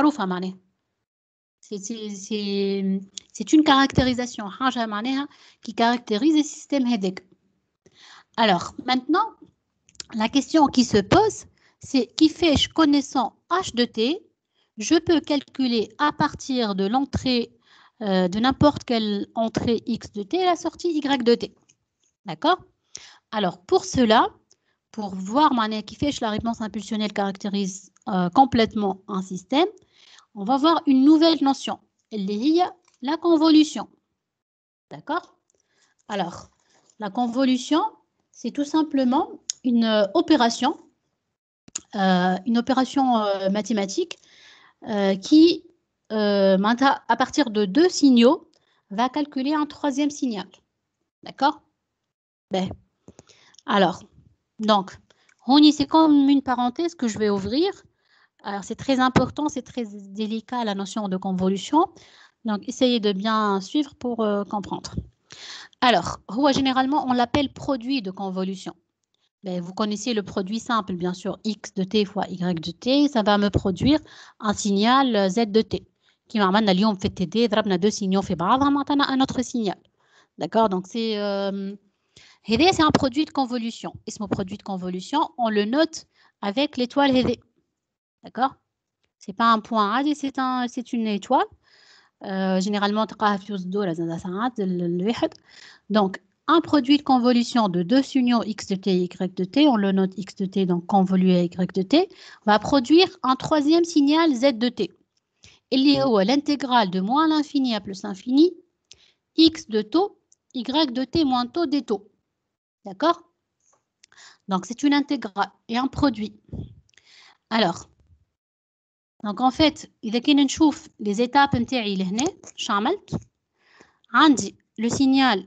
C'est une caractérisation qui caractérise le système HEDEC. Alors, maintenant, la question qui se pose, c'est qui fait, connaissant H de T, je peux calculer à partir de l'entrée de n'importe quelle entrée X de T la sortie Y de T. D'accord? Alors, pour cela, pour voir qui fait la réponse impulsionnelle caractérise complètement un système, on va voir une nouvelle notion. Elle est la convolution. D'accord? Alors, la convolution, c'est tout simplement une opération mathématique qui, à partir de deux signaux, va calculer un troisième signal. D'accord? Ben. Alors, donc, c'est comme une parenthèse que je vais ouvrir. Alors, c'est très important, c'est très délicat la notion de convolution. Donc, essayez de bien suivre pour comprendre. Alors, généralement, on l'appelle produit de convolution. Ben, vous connaissez le produit simple, bien sûr, x de t fois y de t, ça va me produire un signal z de t. Qui m'a amené اليوم في TD, ضربنا deux signaux في بعضهم عطانا un autre signal. D'accord? Donc, c'est un produit de convolution. Et ce produit de convolution, on le note avec l'étoile هذه. D'accord? C'est pas un point عادي, c'est une étoile. Généralement, تلقاها في وسط الدورة زاد ساعات الواحد. Donc, un produit de convolution de deux signaux x de t et y de t, on le note x de t, donc convolué à y de t, va produire un troisième signal z de t. Il y a l'intégrale de moins l'infini à plus l'infini, x de taux, y de t moins taux des taux. D'accord? Donc, c'est une intégrale et un produit. Alors, donc en fait, إذا كنا نشوف les étapes نتاعي لهنا شو عملت؟ عندي le signal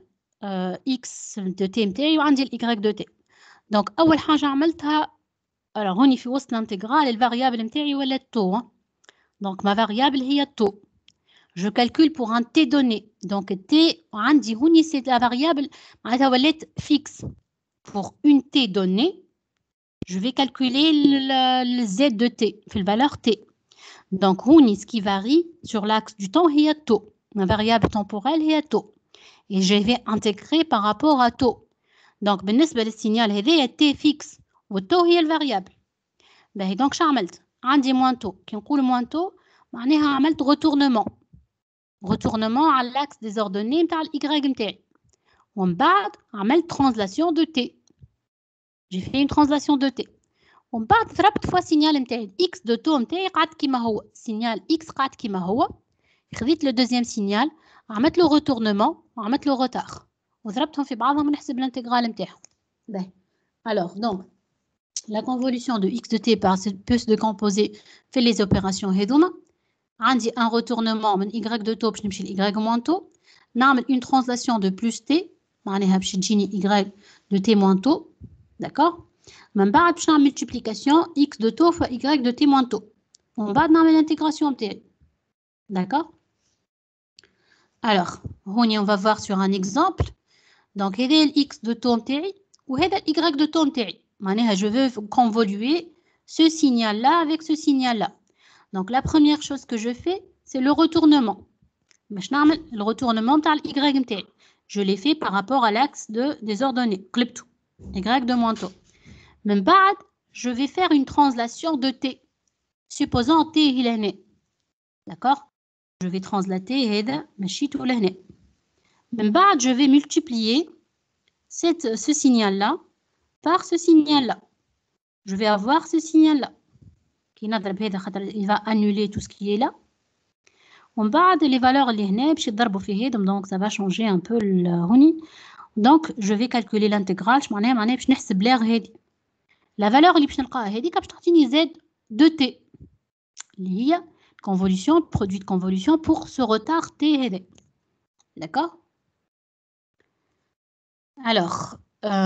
x de t نتاعي وعندي ال y de t. Donc أول حاجة عملتها alors هوني في وسط الانتجرال الفاريابل نتاعي ولا التو. Donc ma variable هي التو. Je calcule pour un t donné. Donc t عندي هوني c'est la variable معناتها ولات fixe. Pour une t donnée, je vais calculer le z de t في الvaleur t. Donc, ce qui varie sur l'axe du temps, c'est taux. Ma variable temporelle est taux. Et je vais intégrer par rapport à taux. Donc, le signal est t fixe. Le taux est la variable. Donc, j'ai moins taux. Quand on dit moins taux, j'ai fait retournement. Retournement à l'axe des ordonnées de y. On va faire translation de t. J'ai fait une translation de t. ومن بعد ضربت فوا سينيال نتاعي اكس دو تو نتاعي قعد كيما هو سينيال اكس قعد كيما هو خذيت لو دوزيام سينيال عملت له روتورنمون وعملت له روتار وضربتهم في بعضهم ونحسب الانتجرال نتاعهم. باهي alors donc la convolution de x de t peut se décomposer في les opérations هذوما. عندي un retournement من y de to باش نمشي ل y moins to نعمل une translation de plus t معناها باش تجيني y de t moins to. D'accord? من بعد باش نعمل multiplication x de taux fois y de t moins taux. ومن بعد نعمل l'intégration نتاعي. D'accord? Alors, on va voir sur un exemple. Donc, هذا x de taux نتاعي وهذا y de taux نتاعي. معناها je veux convoluer ce signal-là avec ce signal-là. Donc, la première chose que je fais, c'est le retournement. باش نعمل le retournement نتاع y نتاعي. Je l'ai fait par rapport à l'axe des ordonnées. قلبته. y de moins taux. من بعد je vais faire une translation de t. Supposons t il est né. D'accord? Je vais translater هذا مشيتو لهنا. من بعد je vais multiplier ce signal-là par ce signal-là. Je vais avoir ce signal-là. Qui نضرب هذا خاطر il va annuler tout ce qui est là. ومن بعد les valeurs اللي هنا باش يضربوا في هذم donc ça va changer un peu هوني. Donc je vais calculer l'intégrale معناها باش نحسب l'air هذه. La valeur اللي باش نلقاها هذيك باش تعطيني z de t اللي هي convolution produit de convolution pour ce retard t هذا. D'accord? Alors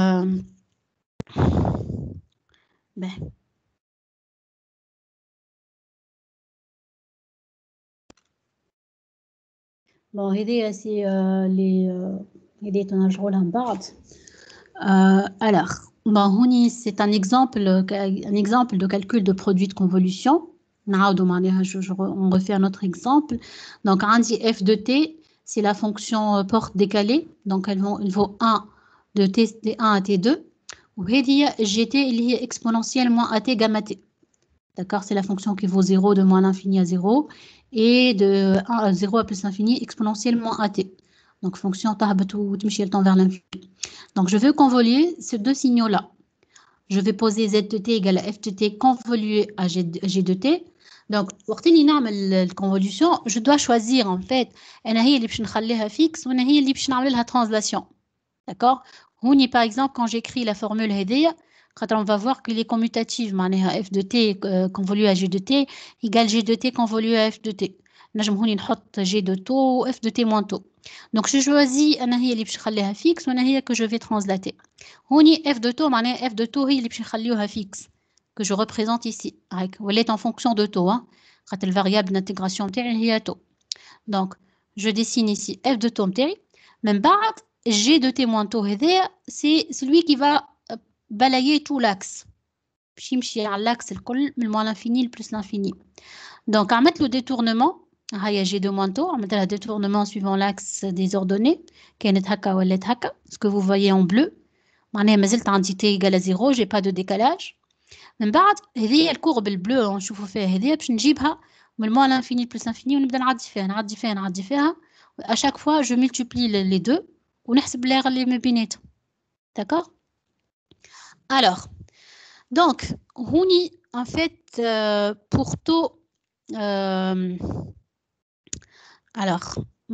bon هذه سي لي هذه تنرجعوا من بعد. Alors هوني c'est un exemple de calcul de produit de convolution. On refait un autre exemple. Donc, عندي f de t, c'est la fonction porte décalée. Donc, elle vaut 1 de t1 à t2. وهذه gt اللي هي exponentielle moins at gamma t. D'accord? C'est la fonction qui vaut 0 de moins l'infini à 0 et de 1 à 0 à plus l'infini exponentielle moins at. Donc, fonction تهبط وتمشي le temps vers l'infini. Donc, je veux convoluer ces deux signaux-là. Je vais poser z de t égale à f de t convolué à g de t. Donc, وقت اللي نعمل الconvolution, je dois choisir en fait أنا هي اللي باش نخليها fixe وأنا هي اللي باش نعمل لها translation. D'accord? هوني par exemple quand j'écris la formule هذيا on va voir qu'il est commutative معناها f de t convolué à g de t égale g de t convolué à f de t. نجم هوني نحط g de taux و f de t moins taux. Donc je choisis أنا هي اللي باش نخليها fixe وأنا هي que je vais translater. هوني f de taux معناها f de taux هي اللي باش نخليوها fixe. que je représente ici. Elle est en fonction de taux. Hein. La variable d'intégration est taux. Donc, je dessine ici f de taux. Même بعد, g de t moins taux, c'est celui qui va balayer tout l'axe. L'axe, le moins l'infini, le plus l'infini. Donc, à mettre le détournement, il y a g de moins taux, on mettre le détournement suivant l'axe des ordonnées, ce que vous voyez en bleu. T égale à 0, je n'ai pas de décalage. من بعد هذه الكورب البلو نشوفوا فيها هذه باش نجيبها من moins l'infini plus l'infini ونبدا نعدي فيها à chaque fois je multiplie les deux ونحسب l'air اللي ما بيناتهم. D'accord? Alors donc هوني en fait pour taux alors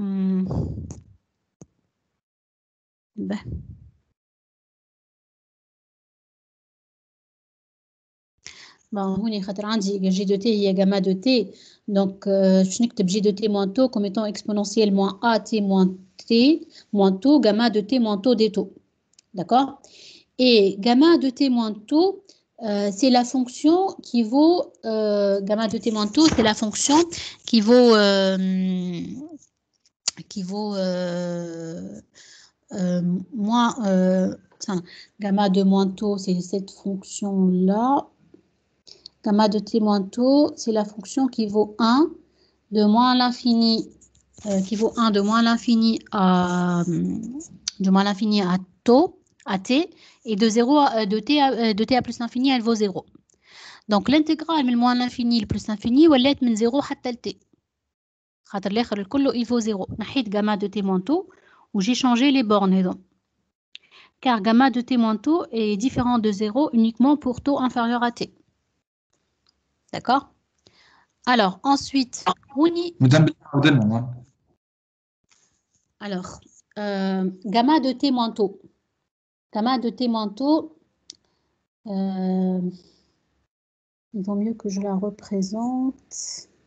هوني خاطر عندي g de t هي gamma de t donc je نكتب g de t moins taux comme étant exponentielle moins a t moins taux gamma de t moins taux des taux. D'accord? Et gamma de t moins taux c'est la fonction qui vaut gamma de t moins taux c'est la fonction qui vaut moins gamma de moins taux c'est cette fonction là. Gamma de t moins taux, c'est la fonction qui vaut 1 de moins l'infini, de moins l'infini à taux, à t, et de 0 de t à plus l'infini, elle vaut 0. Donc l'intégrale من moins l'infini le plus l'infini, ولات من 0 حتى le t. خاطر الآخر الكل il vaut 0. نحيت gamma de t moins taux, où j'ai changé les bornes هذو. Car gamma de t moins taux est différent de 0 uniquement pour taux inférieur à t. D'accord? Alors, ensuite, alors, gamma de t moins taux. Gamma de t moins taux, il vaut mieux que je la représente.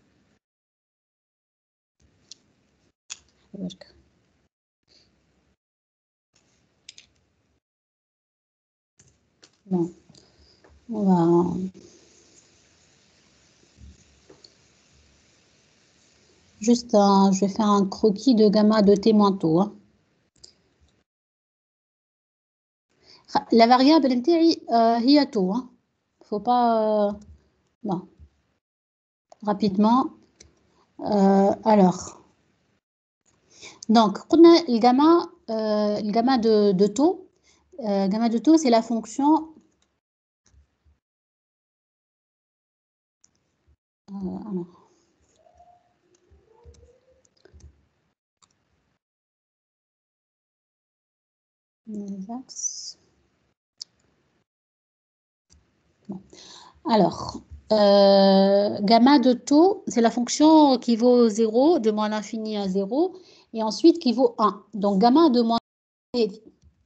Bon, on va... Juste, je vais faire un croquis de gamma de t moins taux. Hein. La variable هي taux. Hein. Faut pas... bon. Rapidement. Alors. Donc, on a le gamma de taux. Gamma de taux, c'est la fonction... alors. Les axes. Bon. Alors, gamma de taux, c'est la fonction qui vaut 0, de moins l'infini à 0, et ensuite qui vaut 1. Donc, gamma de moins l'infini.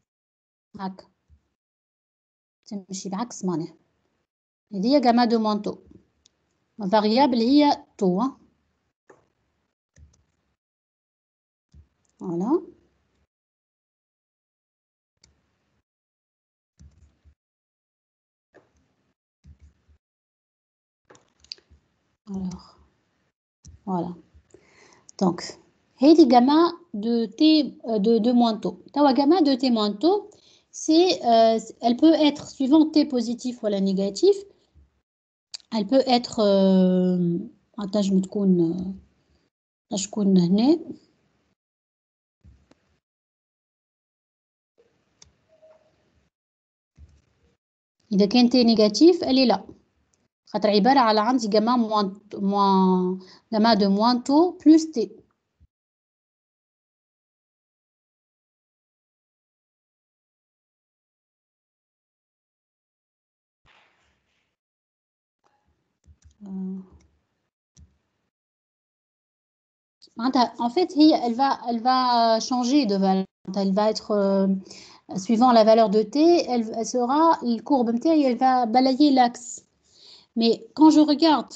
تمشي بعكس معناها. هذه gamma de moins taux. Variable هي taux. Hein. Voilà. Alors, voilà. Donc, هذه gamma de t de moins taux. La gamma de t moins taux, c'est, elle peut être suivant t positif ou la négatif. Elle peut être تنجم تكون هنا. إذا كان t négatif, elle est là. خاطر عبارة على عندي gamma gamma de moins taux plus t. En fait, elle va changer de valeur. Elle va être suivant la valeur de t, elle sera la courbe t, elle va balayer l'axe. Mais quand je regarde,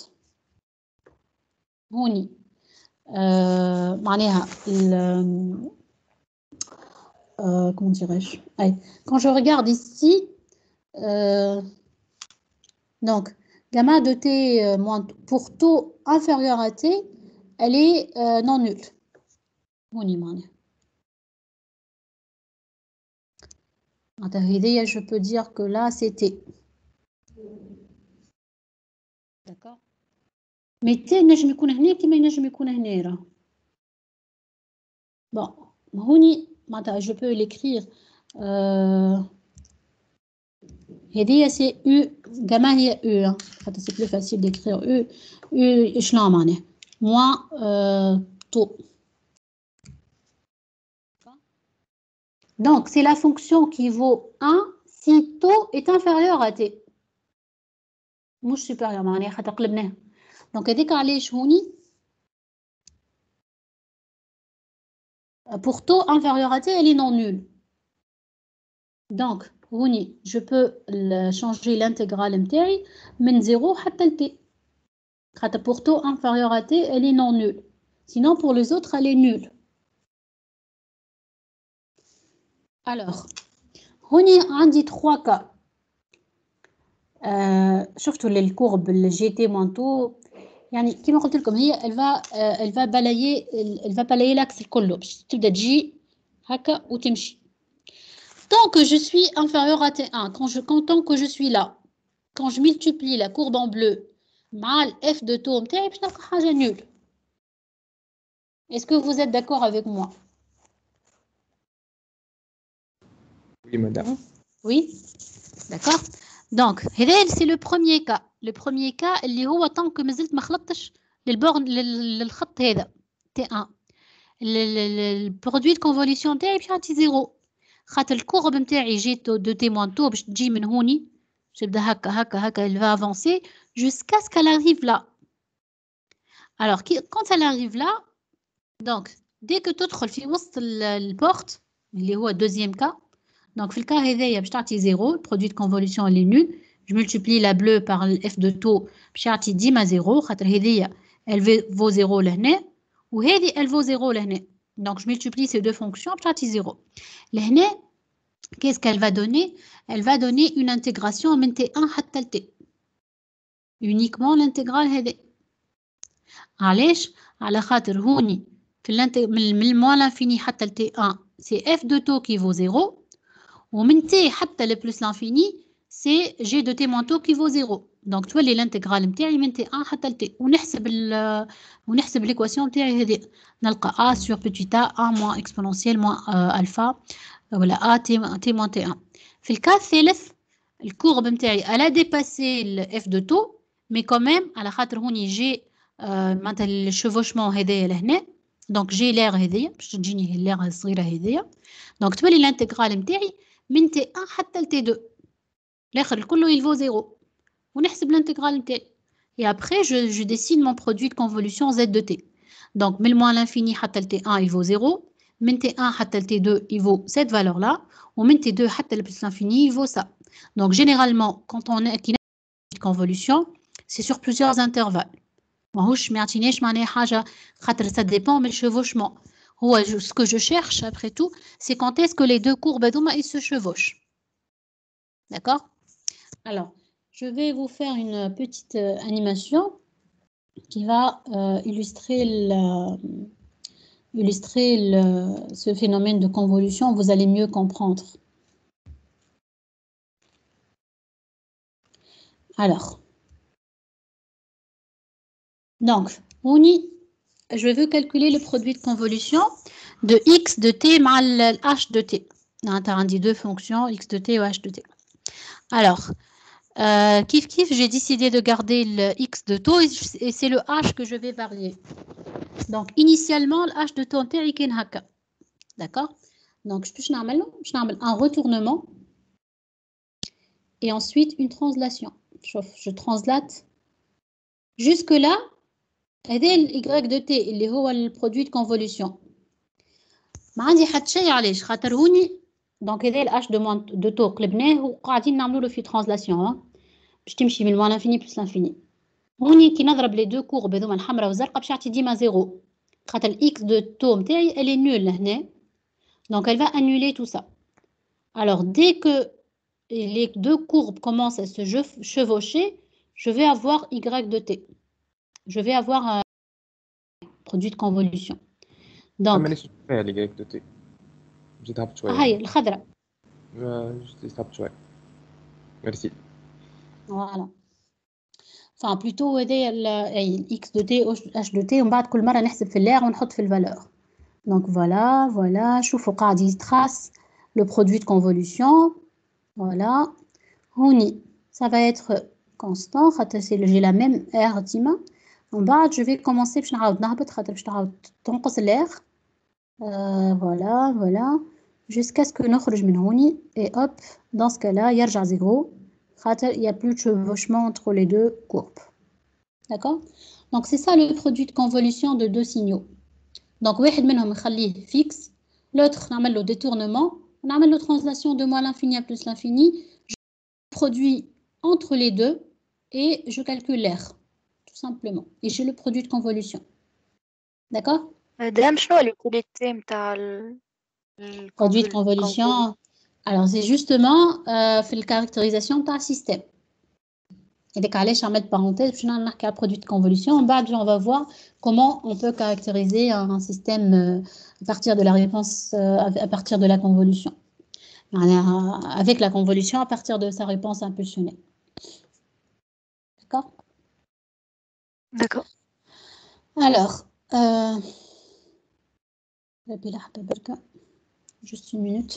comment dirais-je? Quand je regarde ici, Donc, gamma de t moins pour taux inférieur à t, elle est non nulle. Je peux dire que là, c'est t. D'accord. Mais t نجم يكون هنا كما ينجم يكون هنا راه. Bon, هوني معناتها je peux l'écrire هذه c'est u gamma هي u hein. C'est plus facile d'écrire u شنو معناها moins taux. Donc c'est la fonction qui vaut 1 si taux est inférieur à t. مش supérieur معناها خاطر قلبناها. Donc هذيك علاش هوني pour taux inférieur à t, elle est non nulle. Donc, je peux changer l'intégrale متاعي من 0 حتى ل t. Pour taux inférieur à t, elle est non nulle. Sinon, pour les autres, elle est nulle. Alors, عندي 3 cas. شفتوا الكورب اللي جي moins taux. يعني كما قلت لكم هي elle va balayer l'axe الكل باش تبدا تجي هكا وتمشي. Tant que je suis inférieur à T1, tant que je suis là, quand je multiplie la courbe en bleu mal f de taux متاعي باش نلقى حاجة nulle. Est-ce que vous êtes d'accord avec moi? Oui, madame. Oui, d'accord. Donc, c'est le premier cas. Le premier cas اللي هو tant que مازلت ما خلطتش للخط هذا T1. Le produit de convolution نتاعي باش يعطي 0. خاطر الكورب نتاعي جيت دو تي موان تو باش تجي من هوني باش تبدا هكا elle va avancer jusqu'à ce qu'elle arrive là. Alors quand elle arrive là, donc dès que تدخل في وسط البورت اللي هو deuxième cas, donc في الكا هذايا باش تعطي 0, le produit de convolution elle est nul. Je multiplie la bleue par le f de taux باش يعطي ديما 0 خاطر هذيا elle vaut 0 لهنا وهذه elle vaut 0 لهنا. Donc je multiplie ces deux fonctions باش تعطي 0. لهنا qu'est-ce qu'elle va donner? Elle va donner une intégration من t1 حتى t. Uniquement l'intégrale هذه. علاش؟ على خاطر هوني في من moins l'infini حتى t1 c'est f de taux qui vaut 0 ومن t حتى le plus l'infini c'est g de t moins taux qui vaut 0. Donc تولي l'intégrale نتاعي من t1 حتى t ونحسب l'équation نتاعي هذه نلقى a sur petit a moins exponentielle moins alpha voilà a t moins t1. في الكا الثالث الكورب نتاعي elle a dépassé le f de taux mais quand même على خاطر هوني جي معناتها الشevauchement هذايا لهنا دونك جي لير هذيا باش تجيني اللير الصغيره هذيا دونك تولي الانتغرال نتاعي من t1 حتى ل t2 الاخر الكل il vaut 0 ونحسب الانتغرال نتاعي et après je dessine mon produit de convolution z de t. Donc من moins l'infini حتى ل t1 il vaut 0 من t1 حتى ل t2 il vaut cette valeur là ومن t2 حتى ل plus l'infini il vaut ça. Donc généralement quand on a une convolution c'est sur plusieurs intervalles. ماهوش ما يعطينيش معناها حاجه خاطر ça dépend من chevauchement. هو ce que je cherche après tout c'est quand est-ce que les deux courbes هذوما ils se chevauchent. D'accord? Alors je vais vous faire une petite animation qui va illustrer ce phénomène de convolution. Vous allez mieux comprendre. Alors, donc, je veux calculer le produit de convolution de x de t mal h de t. On a dit deux fonctions, x de t ou h de t. Alors, kiff, j'ai décidé de garder le x de taux et c'est le h que je vais varier. Donc, initialement, le h de taux est haka. D'accord? Donc, je peux un retournement et ensuite une translation. Je translate. Jusque-là, هذا y de t اللي هو le produit de convolution. ما عندي حتى شيء علاش خاطر هوني دونك هذا ال h de taux قلبناه وقاعدين نعملوا له في translation باش تمشي من moins l'infini plus l'infini. هوني كي نضرب لي دو كورب هذوما الحمراء والزرقاء باش يعطي ديما 0 خاطر ال x de taux نتاعي elle est nulle هنا donc elle va annuler tout ça. Alors dès que les deux courbes commencent à se chevaucher je vais avoir y de t. Je vais avoir un produit de convolution. Donc, مانيش فيها اللي قالك دوتي جيت هبط شويه هاي الخضراء. جيت هبط شويه ميرسي Voilà. Enfin, plutôt aider x de t, h de t, on va كل مرة نحسب في l'air, on نحط في valeur. Donc voilà, voilà, شوفوا قاعد يتراce le produit de convolution. Voilà. Houni, ça va être constant, j'ai la même R tima. En bas, je vais commencer باش نعاود نهبط خاطر باش تعاود تنقص l'air. Voilà, voilà. Jusqu'à ce que نخرج من هوني et hop, dans ce cas-là, يرجع zéro. Il n'y a plus de chevauchement entre les deux courbes. D'accord? Donc, c'est ça le produit de convolution de deux signaux. Donc, واحد منهم نخليه fixe, l'autre نعمل له détournement, نعمل له translation de moins l'infini à plus l'infini. Je produis entre les deux et je calcule l'air, tout simplement. Et j'ai le produit de convolution. D'accord? دام شنو l'utilité نتاع Produit de convolution. Alors, c'est justement fait la caractérisation d'un système. Et dès qu'allez, je vais mettre parenthèse, puis on a un produit de convolution. En bas, on va voir comment on peut caractériser un système à partir de la réponse, à partir de la convolution. Avec la convolution, à partir de sa réponse impulsionnée. D'accord? D'accord. Alors, juste une minute.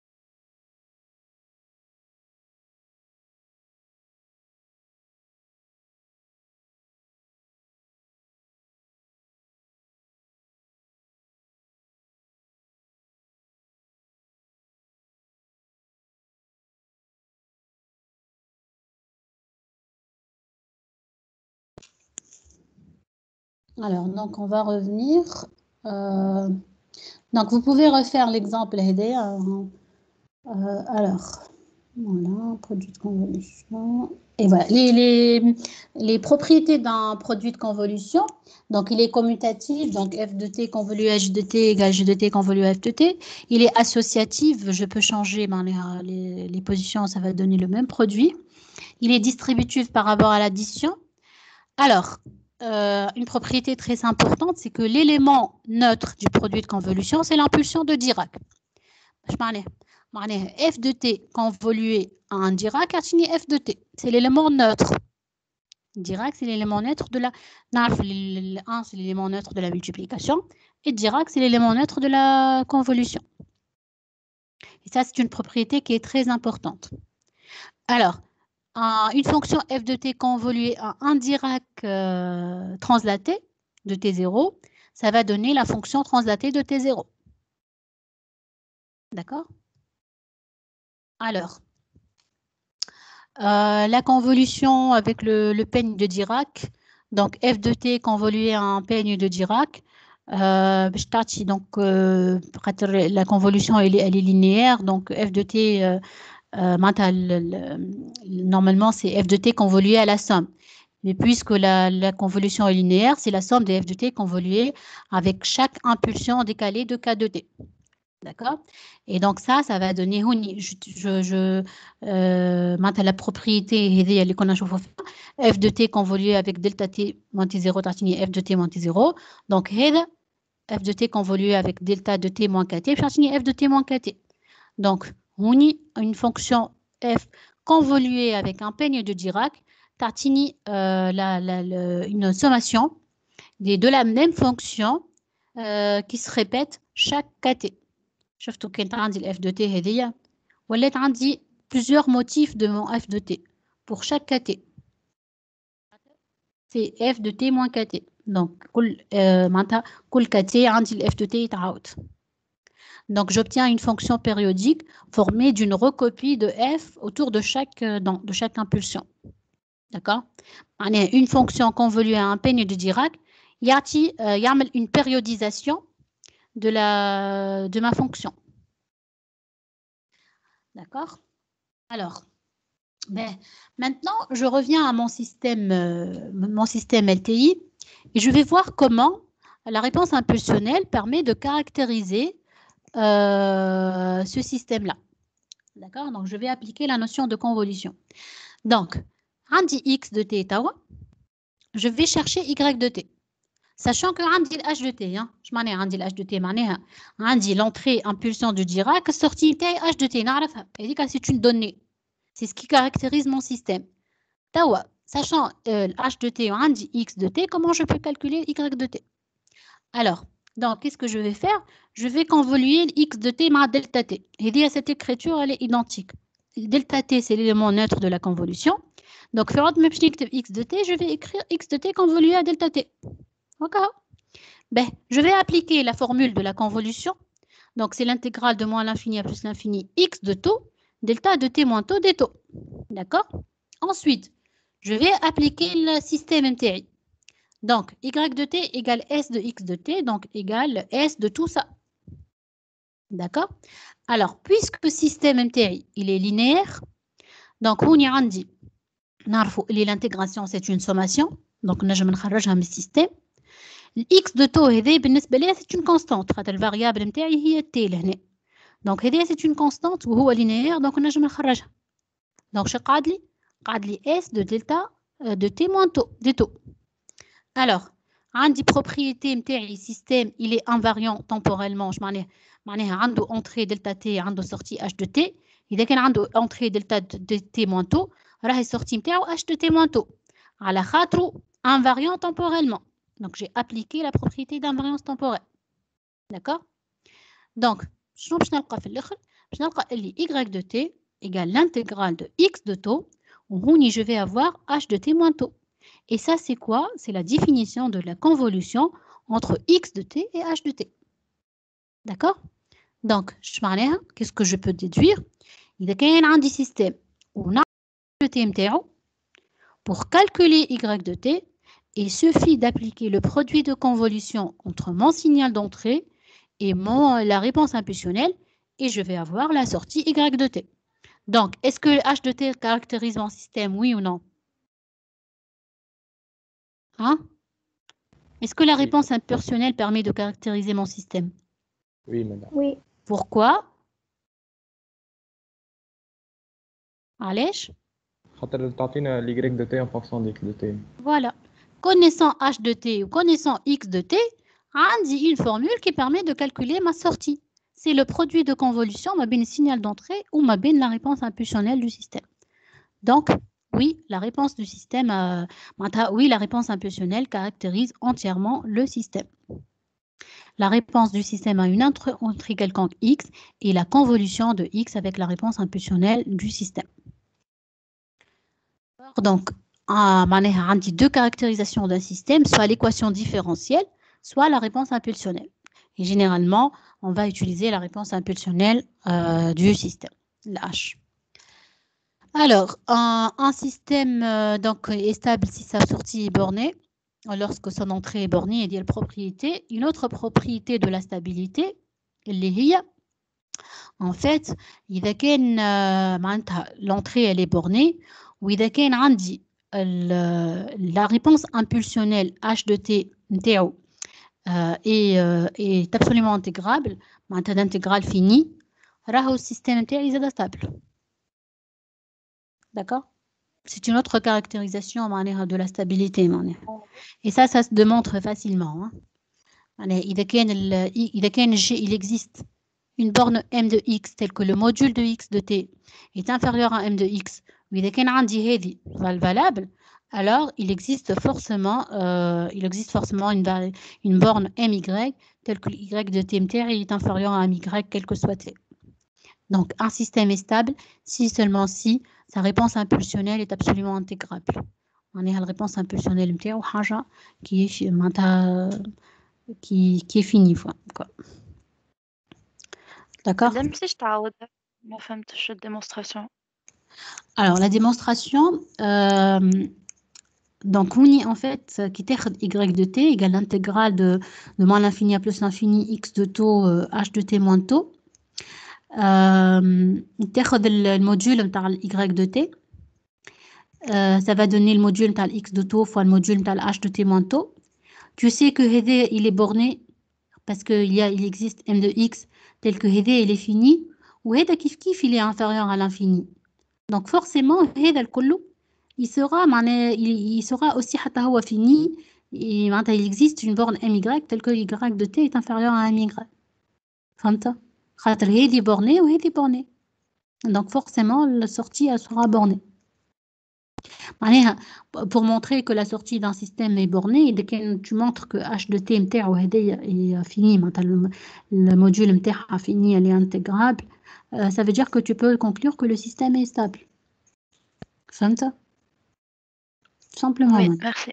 Alors, donc, on va revenir. Donc, vous pouvez refaire l'exemple. Alors, voilà, produit de convolution. Et voilà, les propriétés d'un produit de convolution. Donc, il est commutatif. Donc, f de t convolu h de t égale g de t convolu f de t. Il est associatif. Je peux changer les positions. Ça va donner le même produit. Il est distributif par rapport à l'addition. Alors, une propriété très importante, c'est que l'élément neutre du produit de convolution, c'est l'impulsion de Dirac. F de t convolué à un Dirac, f de t. C'est l'élément neutre. Dirac, c'est l'élément neutre de la... 1, c'est l'élément neutre de la multiplication. Et Dirac, c'est l'élément neutre de la convolution. Et ça, c'est une propriété qui est très importante. Alors, une fonction f de t convoluée à un Dirac translaté de t0, ça va donner la fonction translatée de t0. D'accord? Alors, la convolution avec le peigne de Dirac, donc f de t convolué à un peigne de Dirac, donc la convolution elle est linéaire, donc f de t normalement, c'est f de t convolué à la somme. Mais puisque la convolution est linéaire, c'est la somme de f de t convoluée avec chaque impulsion décalée de k de t. D'accord? Et donc ça va donner la propriété f de t convolué avec delta t moins t0 f de t moins t0. Donc f de t convolué avec delta de t moins kt f de t moins kt. Donc, une fonction f convoluée avec un peigne de Dirac, tartini une sommation de la même fonction qui se répète chaque kt. شفتوا كان عندي f de t هذيا ولات عندي plusieurs motifs de mon f de t pour chaque kt. C'est f de t moins kt. Donc كل kt عندي f de t يتعاود. Donc, j'obtiens une fonction périodique formée d'une recopie de f autour de chaque impulsion. D'accord? Une fonction convolue à un peigne de Dirac, il y a une périodisation de ma fonction. D'accord? Alors, maintenant, je reviens à mon système LTI et je vais voir comment la réponse impulsionnelle permet de caractériser ce système-là. D'accord? Donc, je vais appliquer la notion de convolution. Donc, عندي x de t توا je vais chercher y de t sachant que عندي h de t اش معناها عندي h de t معناها عندي l'entrée impulsion de Dirac السورتي نتاعي h de t نعرفها هذيك c'est une donnée c'est ce qui caractérise mon système توا sachant h de t وعندي x de t comment je peux calculer y de t alors donc qu'est-ce que je vais faire je vais convoluer x de t مع delta t هذه cette écriture elle est identique delta t c'est l'élément neutre de la convolution donc في عوض ما باش نكتب x de t je vais écrire x de t convolué à delta t ok ben je vais appliquer la formule de la convolution donc c'est l'intégrale de moins l'infini à plus l'infini x de taux delta de t moins taux des taux d'accord ensuite je vais appliquer le système MTI donc y de t égale s de x de t donc égale s de tout ça d'accord alors puisque le système MTI il est linéaire donc هوني عندي نعرفوا اللي l'intégration c'est une sommation donc نجم نخرجها من السيستم x de taux هذا بالنسبه لي c'est une constante خاطر الفاريابل نتاعي هي t لهنا donc هذا c'est une constante وهو linéaire donc نجم نخرجها donc شو قاعد لي s de delta de t moins taux des taux alors عندي propriété نتاعي système il est invariant temporellement اش معناها عنده entrée delta t عنده sortie h de t اذا كان عنده entrée delta de t moins taux راهي sortie نتاعو h de t moins taux على خاطرو invariant temporellement donc j'ai appliqué la propriété d'invariance temporelle d'accord donc شنو باش نلقى في الاخر باش نلقى اللي y de t égale l'intégrale de x de taux وهوني je vais avoir h de t moins taux et ça c'est quoi c'est la définition de la convolution entre x de t et h de t d'accord donc qu'est-ce que je peux déduire إذا كان عندي système ونعرف le t نتاعو pour calculer y de t il suffit d'appliquer le produit de convolution entre mon signal d'entrée et la réponse impulsionnelle et je vais avoir la sortie y de t. Donc, est-ce que h de t caractérise mon système, oui ou non? Hein? Est-ce que la réponse impulsionnelle permet de caractériser mon système? Oui, madame. Oui. Pourquoi? علاش؟ خاطر تعطينا l'y de t en fonction de x de t. Voilà. Connaissant h de t ou connaissant x de t, j'ai une formule qui permet de calculer ma sortie. C'est le produit de convolution ma bien le signal d'entrée ou ma bien la réponse impulsionnelle du système. Donc, oui, la réponse du système, oui, la réponse impulsionnelle caractérise entièrement le système. La réponse du système a une entrée quelconque x et la convolution de x avec la réponse impulsionnelle du système. Donc, on dit deux caractérisations d'un système, soit l'équation différentielle, soit la réponse impulsionnelle. Et généralement, on va utiliser la réponse impulsionnelle du système, l'H. Alors, un système donc, est stable si sa sortie est bornée, lorsque son entrée est bornée, il y a une propriété. Une autre propriété de la stabilité, en fait, l'entrée elle est bornée, ou la réponse impulsionnelle H de T est absolument intégrable, d'intégrale finie, le système est stable. D'accord? C'est une autre caractérisation de la stabilité. Et ça se démontre facilement. Il existe une borne m de x telle que le module de x de t est inférieur à m de x, ou il est valable, alors il existe forcément une borne my telle que y de t est inférieur à my, quel que soit t. Donc un système est stable si seulement si sa réponse impulsionnelle est absolument intégrable. On a la réponse impulsionnelle qui est finie. D'accord? Alors la démonstration, donc on y en fait qui est y de t égale l'intégrale de moins l'infini à plus l'infini x de taux h de t moins taux. تاخذ الموديول نتاع y de t, ça va donner le module نتاع x de taux fois le module نتاع h de t moins taux. Tu sais que هذا il est borné parce que il existe m de x tel que هذا il est fini وهذا كيف il est inférieur à l'infini. Donc forcément هذا الكل il sera aussi حتى هو fini. Et معناتها il existe une borne MY telle que Y de T est inférieur à MY. فهمت؟ خاطر هذه bornée وهذه bornée. Donc forcément la sortie elle sera bornée. معناها pour montrer que la sortie d'un système est bornée, dès que tu montres que H de T نتاعو هذايا est fini, معناتها le module نتاعها fini, elle est intégrable, ça veut dire que tu peux conclure que le système est stable. فهمت؟ Simplement. Oui, merci.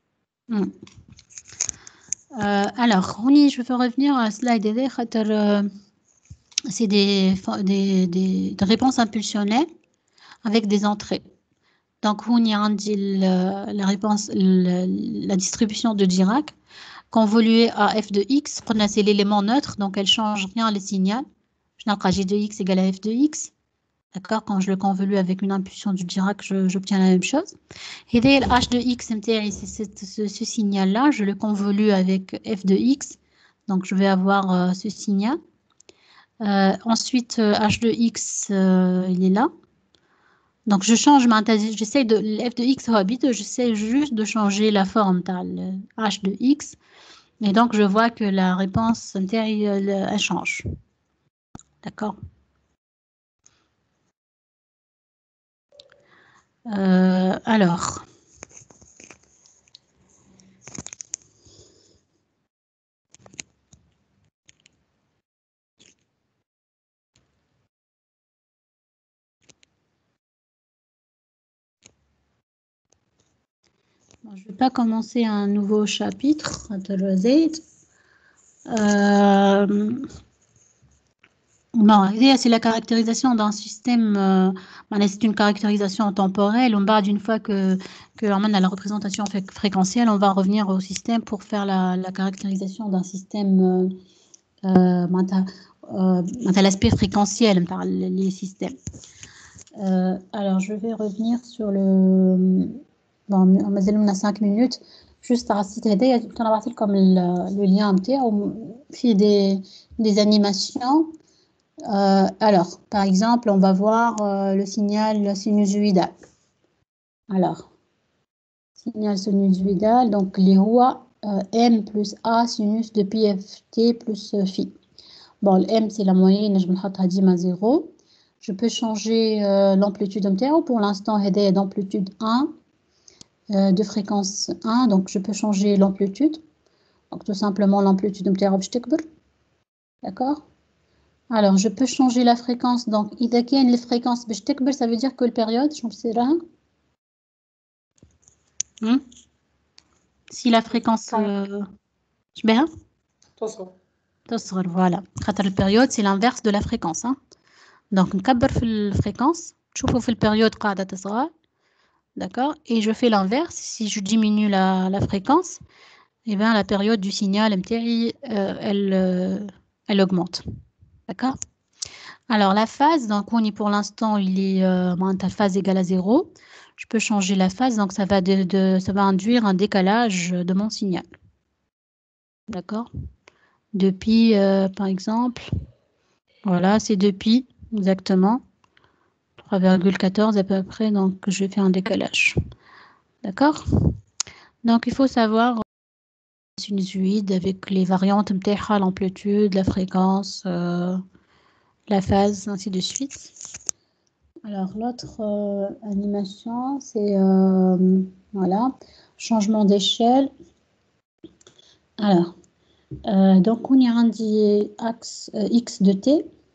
Alors, je vais revenir à slide des c'est des réponses impulsionnelles avec des entrées. Donc, on y a la réponse, la distribution de Dirac, convoluée à f de x, c'est l'élément neutre, donc elle ne change rien le signal. Je n'ai pas g de x égale à f de x. D'accord, quand je le convolue avec une impulsion du Dirac, j'obtiens la même chose. Et dès le h de x, c'est ce signal-là, je le convolue avec f de x, donc je vais avoir ce signal. Ensuite, h de x, il est là. Donc je change, j'essaie de f de x habite, j'essaie juste de changer la forme h de x, et donc je vois que la réponse intérieure elle change. D'accord. Alors. Bon, je ne vais pas commencer un nouveau chapitre. Non, c'est la caractérisation d'un système. C'est une caractérisation temporelle. On part d'une fois que l'on a la représentation fréquentielle, on va revenir au système pour faire la caractérisation d'un système. L'aspect fréquentiel par les systèmes. Alors, je vais revenir sur le. Bon, on a 5 minutes. Juste à citer comme le lien puis des animations. Alors, par exemple, on va voir le signal sinusoïdal. Alors, signal sinusoïdal, donc les rois M plus A sinus de pi ft plus phi. Bon, le M, c'est la moyenne, je me dis à 0. Je peux changer l'amplitude interne. Pour l'instant, il y a d'amplitude 1, de fréquence 1. Donc, je peux changer l'amplitude. Donc, tout simplement, l'amplitude interne, d'accord. Alors, je peux changer la fréquence. Donc, il y a les fréquences, ça veut dire que la période, je sais pas. Si la fréquence... je vais voilà. La période, c'est l'inverse de la fréquence. Hein. Donc, on كبر la fréquence. Je fais la période قاعدة تصغر. D'accord. Et je fais l'inverse. Si je diminue la fréquence, eh bien, la période du signal elle augmente. D'accord. Alors, la phase, donc on est pour l'instant, il est phase égale à 0. Je peux changer la phase, donc ça va induire un décalage de mon signal. D'accord. Depuis, par exemple, voilà, c'est depuis, exactement, 3,14 à peu près, donc je fais un décalage. D'accord. Donc, il faut savoir sinusoïde avec les variantes l'amplitude, la fréquence, la phase, ainsi de suite. Alors, l'autre animation, c'est voilà, changement d'échelle. Alors, donc, on y a un axe X de T.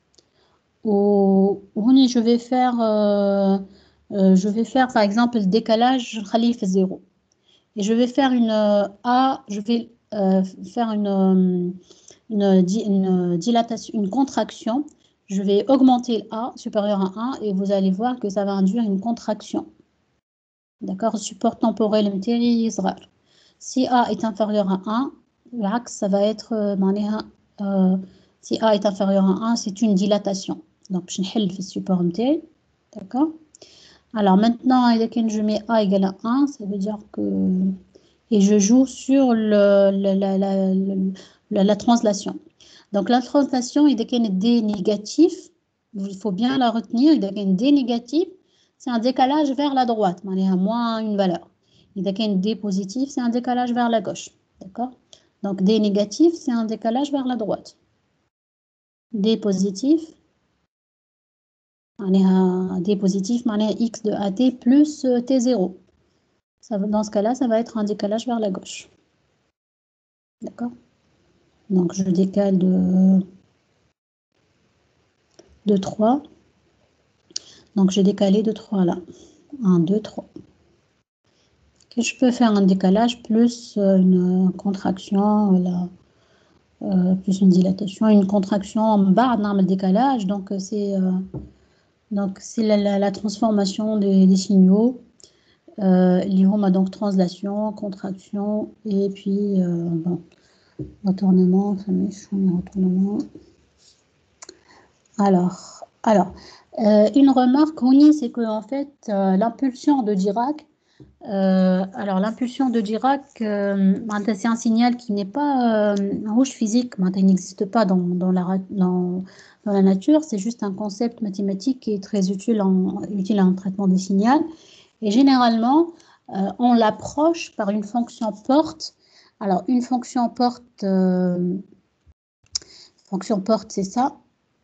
Je vais faire par exemple le décalage Khalif 0. Et je vais faire une faire une dilatation, une contraction. Je vais augmenter A supérieur à 1 et vous allez voir que ça va induire une contraction. D'accord, support temporel si A est inférieur à 1, l'axe, ça va être si A est inférieur à 1, c'est une dilatation. Donc, je vais le support MTL. D'accord. Alors, maintenant, quand je mets A égale à 1, ça veut dire que... Et je joue sur la translation. Donc, la translation, il y a des D négatifs. Il faut bien la retenir. Il y a des D négatifs. c'est un décalage vers la droite, معناها moins une valeur. إذا كان D positif, c'est un décalage vers la gauche. D'accord? Donc D négatif, c'est un décalage vers la droite. D positif, D positif, X de AT plus T0. Dans ce cas-là, ça va être un décalage vers la gauche. D'accord? Donc je décale de 3. Donc j'ai décalé de 3 là. 1, 2, 3. Je peux faire un décalage plus une contraction, là, plus une dilatation, une contraction en bas dans le décalage. Donc c'est la transformation des signaux. L'IOM a donc translation, contraction et puis bon, retournement, retournement. Alors une remarque, c'est que en fait l'impulsion de Dirac, l'impulsion de Dirac, c'est un signal qui n'est pas rouge physique, il n'existe pas dans la nature, c'est juste un concept mathématique qui est très utile à un traitement de signal. Et généralement, on l'approche par une fonction porte. Alors, une fonction porte, c'est ça.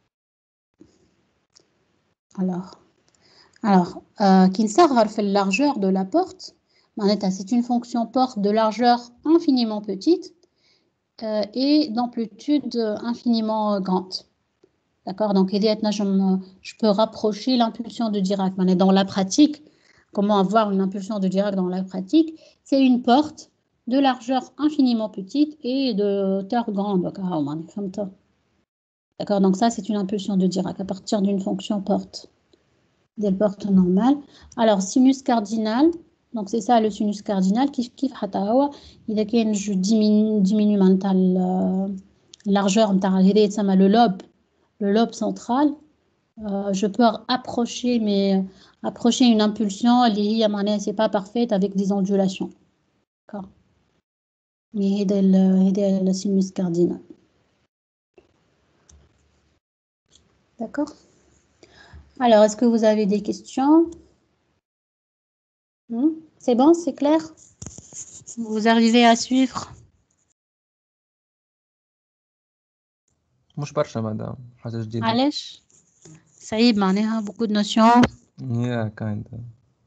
Qui s'arrête fait la largeur de la porte. C'est une fonction porte de largeur infiniment petite et d'amplitude infiniment grande. D'accord? Donc, je peux rapprocher l'impulsion de Dirac. Dans la pratique, comment avoir une impulsion de Dirac dans la pratique? C'est une porte de largeur infiniment petite et de hauteur grande. D'accord? Donc ça, c'est une impulsion de Dirac à partir d'une fonction porte. Des portes normales. Alors, sinus cardinal. Donc, c'est ça le sinus cardinal. Je diminue la largeur de le lobe central. Je peux approcher une impulsion, c'est pas parfaite avec des ondulations. D'accord. Mais c'est le sinus cardinal. D'accord. Alors, est-ce que vous avez des questions? C'est bon, c'est clair? Vous arrivez à suivre? مش برشا مدام حاجة جديدة. علاش؟ صعيب معناها beaucoup de notions. Yeah, kind of.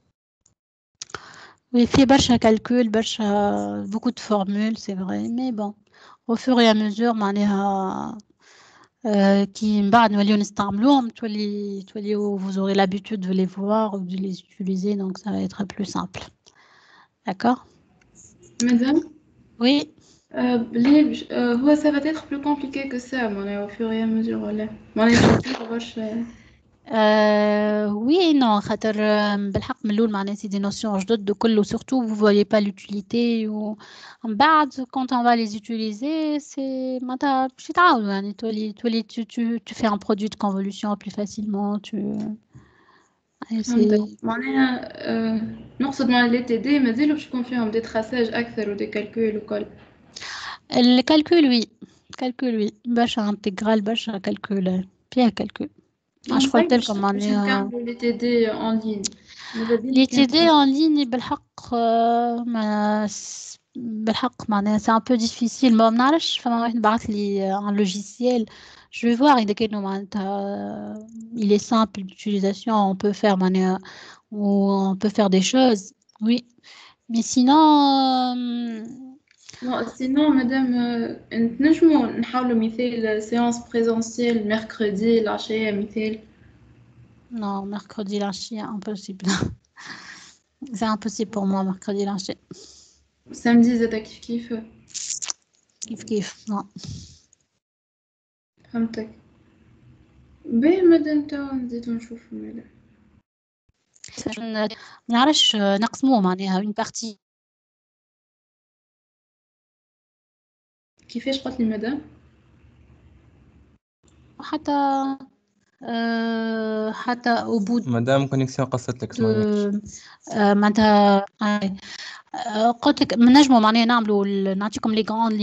Oui, fait برشا calcul, beaucoup de formules, c'est vrai, mais bon, au fur et à mesure معناها qui بعد نوليو نستعملوهم توليو vous aurez l'habitude de les voir ou de les utiliser, donc ça va être plus simple. D'accord? Madame? Oui. Ça va être plus compliqué que ça, au fur et à mesure. Oui et non, خاطر بالحق من الأول معناها c'est des notions جدد وكل surtout vous voyez pas l'utilité ou بعد quand on va les utiliser c'est معناتها باش يتعاودوا يعني تولي tu fais un produit de convolution plus facilement معناها نقصد مع ال TD مازالوا باش يكون فيهم des traçages أكثر و des calculs وكل. Le calcul oui برشا intégral برشا calcul فيها calcul. Je crois tel comme les TD en ligne. Les TD en ligne بالحق معناها c'est un peu difficile ما بنعرفش فما واحد بعث لي un logiciel je vais voir إذا كانوا معناتها il est simple d'utilisation on peut faire معناها on peut faire des choses oui mais sinon sinon madame نجمو نحاولوا مثال séance présentielle mercredi العشية مثال. Non, mercredi l'achie, impossible. C'est impossible pour moi, mercredi l'achie. Samedi, زادا كيف non. فهمتك. باهي مادام توا نزيدو نشوفو مالا. ما نعرفش نقسموه معناها une partie. كيفاش قلت لي مادام؟ حتى au bout مادام كونيكسيون قصت لك معناتها قلت لك نجموا معناها نعملوا نعطيكم لي غراند